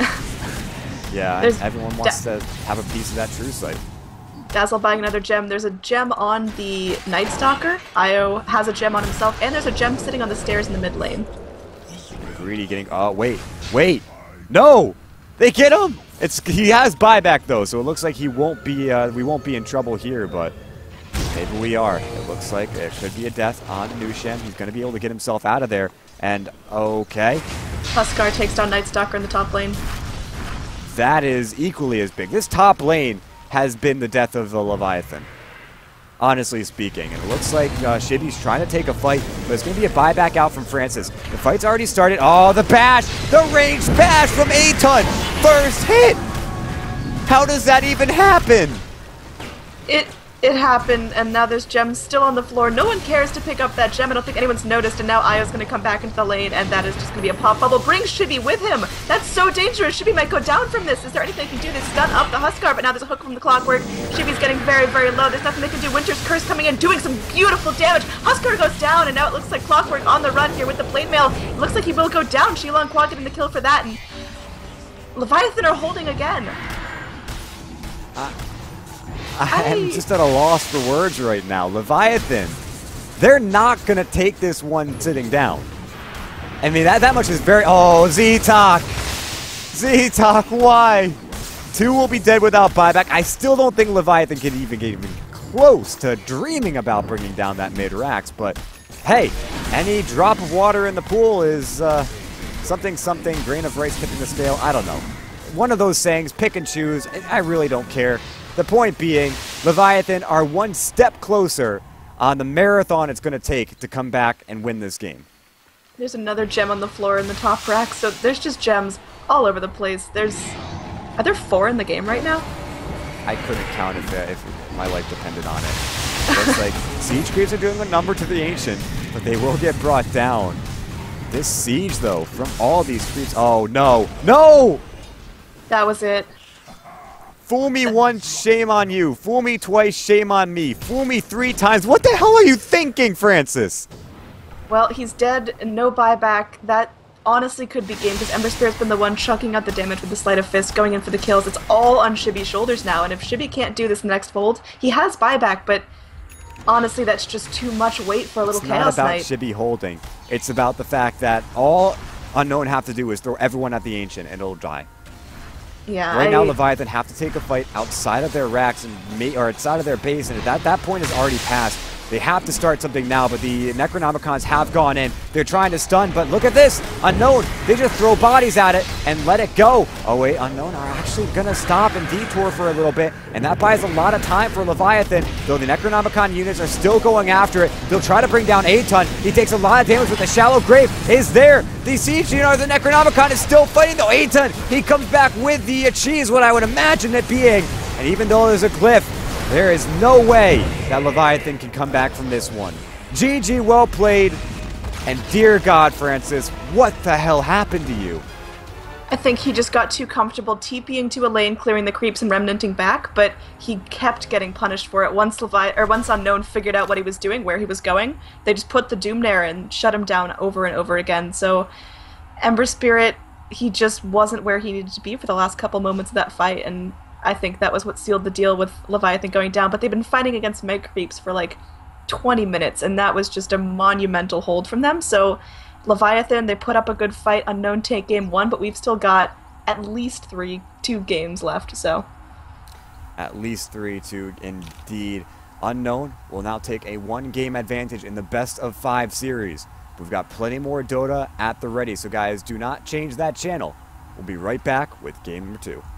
Yeah, there's everyone wants to have a piece of that true sight. Dazzle buying another gem. There's a gem on the Night Stalker. Io has a gem on himself, and there's a gem sitting on the stairs in the mid lane. Greedy getting. Oh wait, wait, no, they get him. It's he has buyback though, so it looks like he won't be. Uh, we won't be in trouble here, but maybe we are. It looks like it could be a death on Nushen. He's going to be able to get himself out of there. And okay, Huskar takes down Night Stalker in the top lane. That is equally as big. This top lane has been the death of the Leviathan, honestly speaking. And it looks like uh, Shibi's trying to take a fight, but it's going to be a buyback out from Francis. The fight's already started. Oh, the bash! The ranged bash from Aton! First hit! How does that even happen? It it happened, and now there's gems still on the floor. No one cares to pick up that gem. I don't think anyone's noticed, and now Io's going to come back into the lane, and that is just going to be a pop bubble. Bring Shibi with him! That's so dangerous! Shibi might go down from this. Is there anything they can do to stun up the Huskar? But now there's a hook from the Clockwork. Shibi's getting very, very low. There's nothing they can do. Winter's Curse coming in, doing some beautiful damage. Huskar goes down, and now it looks like Clockwork on the run here with the Blade Mail. It looks like he will go down. Chi-Lunk Quad getting the kill for that, and Leviathan are holding again. Uh I am just at a loss for words right now. Leviathan, they're not going to take this one sitting down. I mean, that, that much is very... Oh, Z-Talk. Z-Talk, why? Two will be dead without buyback. I still don't think Leviathan can even get even close to dreaming about bringing down that mid-Rax. But, hey, any drop of water in the pool is uh, something, something, grain of rice tipping the scale. I don't know. One of those sayings, pick and choose. I really don't care. The point being, Leviathan are one step closer on the marathon it's going to take to come back and win this game. There's another gem on the floor in the top rack, so there's just gems all over the place. There's... Are there four in the game right now? I couldn't count if, uh, if my life depended on it. Looks like Siege Creeps are doing a number to the Ancient, but they will get brought down. This Siege, though, from all these creeps... Oh, no. No! That was it. Fool me once, shame on you. Fool me twice, shame on me. Fool me three times. What the hell are you thinking, Francis? Well, he's dead, and no buyback. That honestly could be game, because Ember Spirit's been the one chucking out the damage with the Sleight of Fist, going in for the kills. It's all on Shibi's shoulders now, and if Shibi can't do this next fold, he has buyback, but honestly, that's just too much weight for a little it's Chaos Knight. It's not about Shibi holding. It's about the fact that all Unknown have to do is throw everyone at the Ancient, and it'll die. Yeah, right I... now, Leviathan have to take a fight outside of their racks and ma or outside of their base, and that that point is already passed. They have to start something now, but the Necronomicons have gone in. They're trying to stun, but look at this. Unknown, they just throw bodies at it and let it go. Oh wait, Unknown are actually going to stop and detour for a little bit, and that buys a lot of time for Leviathan, though the Necronomicon units are still going after it. They'll try to bring down Aton. He takes a lot of damage, but the Shallow Grave is there. The Siege Unit, the Necronomicon is still fighting, though Aton, he comes back with the Cheese, what I would imagine it being, and even though there's a glyph, there is no way that Leviathan can come back from this one. G G, well played. And dear God, Francis, what the hell happened to you? I think he just got too comfortable TPing to a lane, clearing the creeps and remnanting back, but he kept getting punished for it. Once Levi or once Unknown figured out what he was doing, where he was going, they just put the Doom there and shut him down over and over again. So Ember Spirit, he just wasn't where he needed to be for the last couple moments of that fight, and I think that was what sealed the deal with Leviathan going down. But they've been fighting against Mega Creeps for like twenty minutes, and that was just a monumental hold from them. So Leviathan, they put up a good fight. Unknown take game one, but we've still got at least three, two games left, so. At least three, two, indeed. Unknown will now take a one-game advantage in the best of five series. We've got plenty more Dota at the ready, so guys, do not change that channel. We'll be right back with game number two.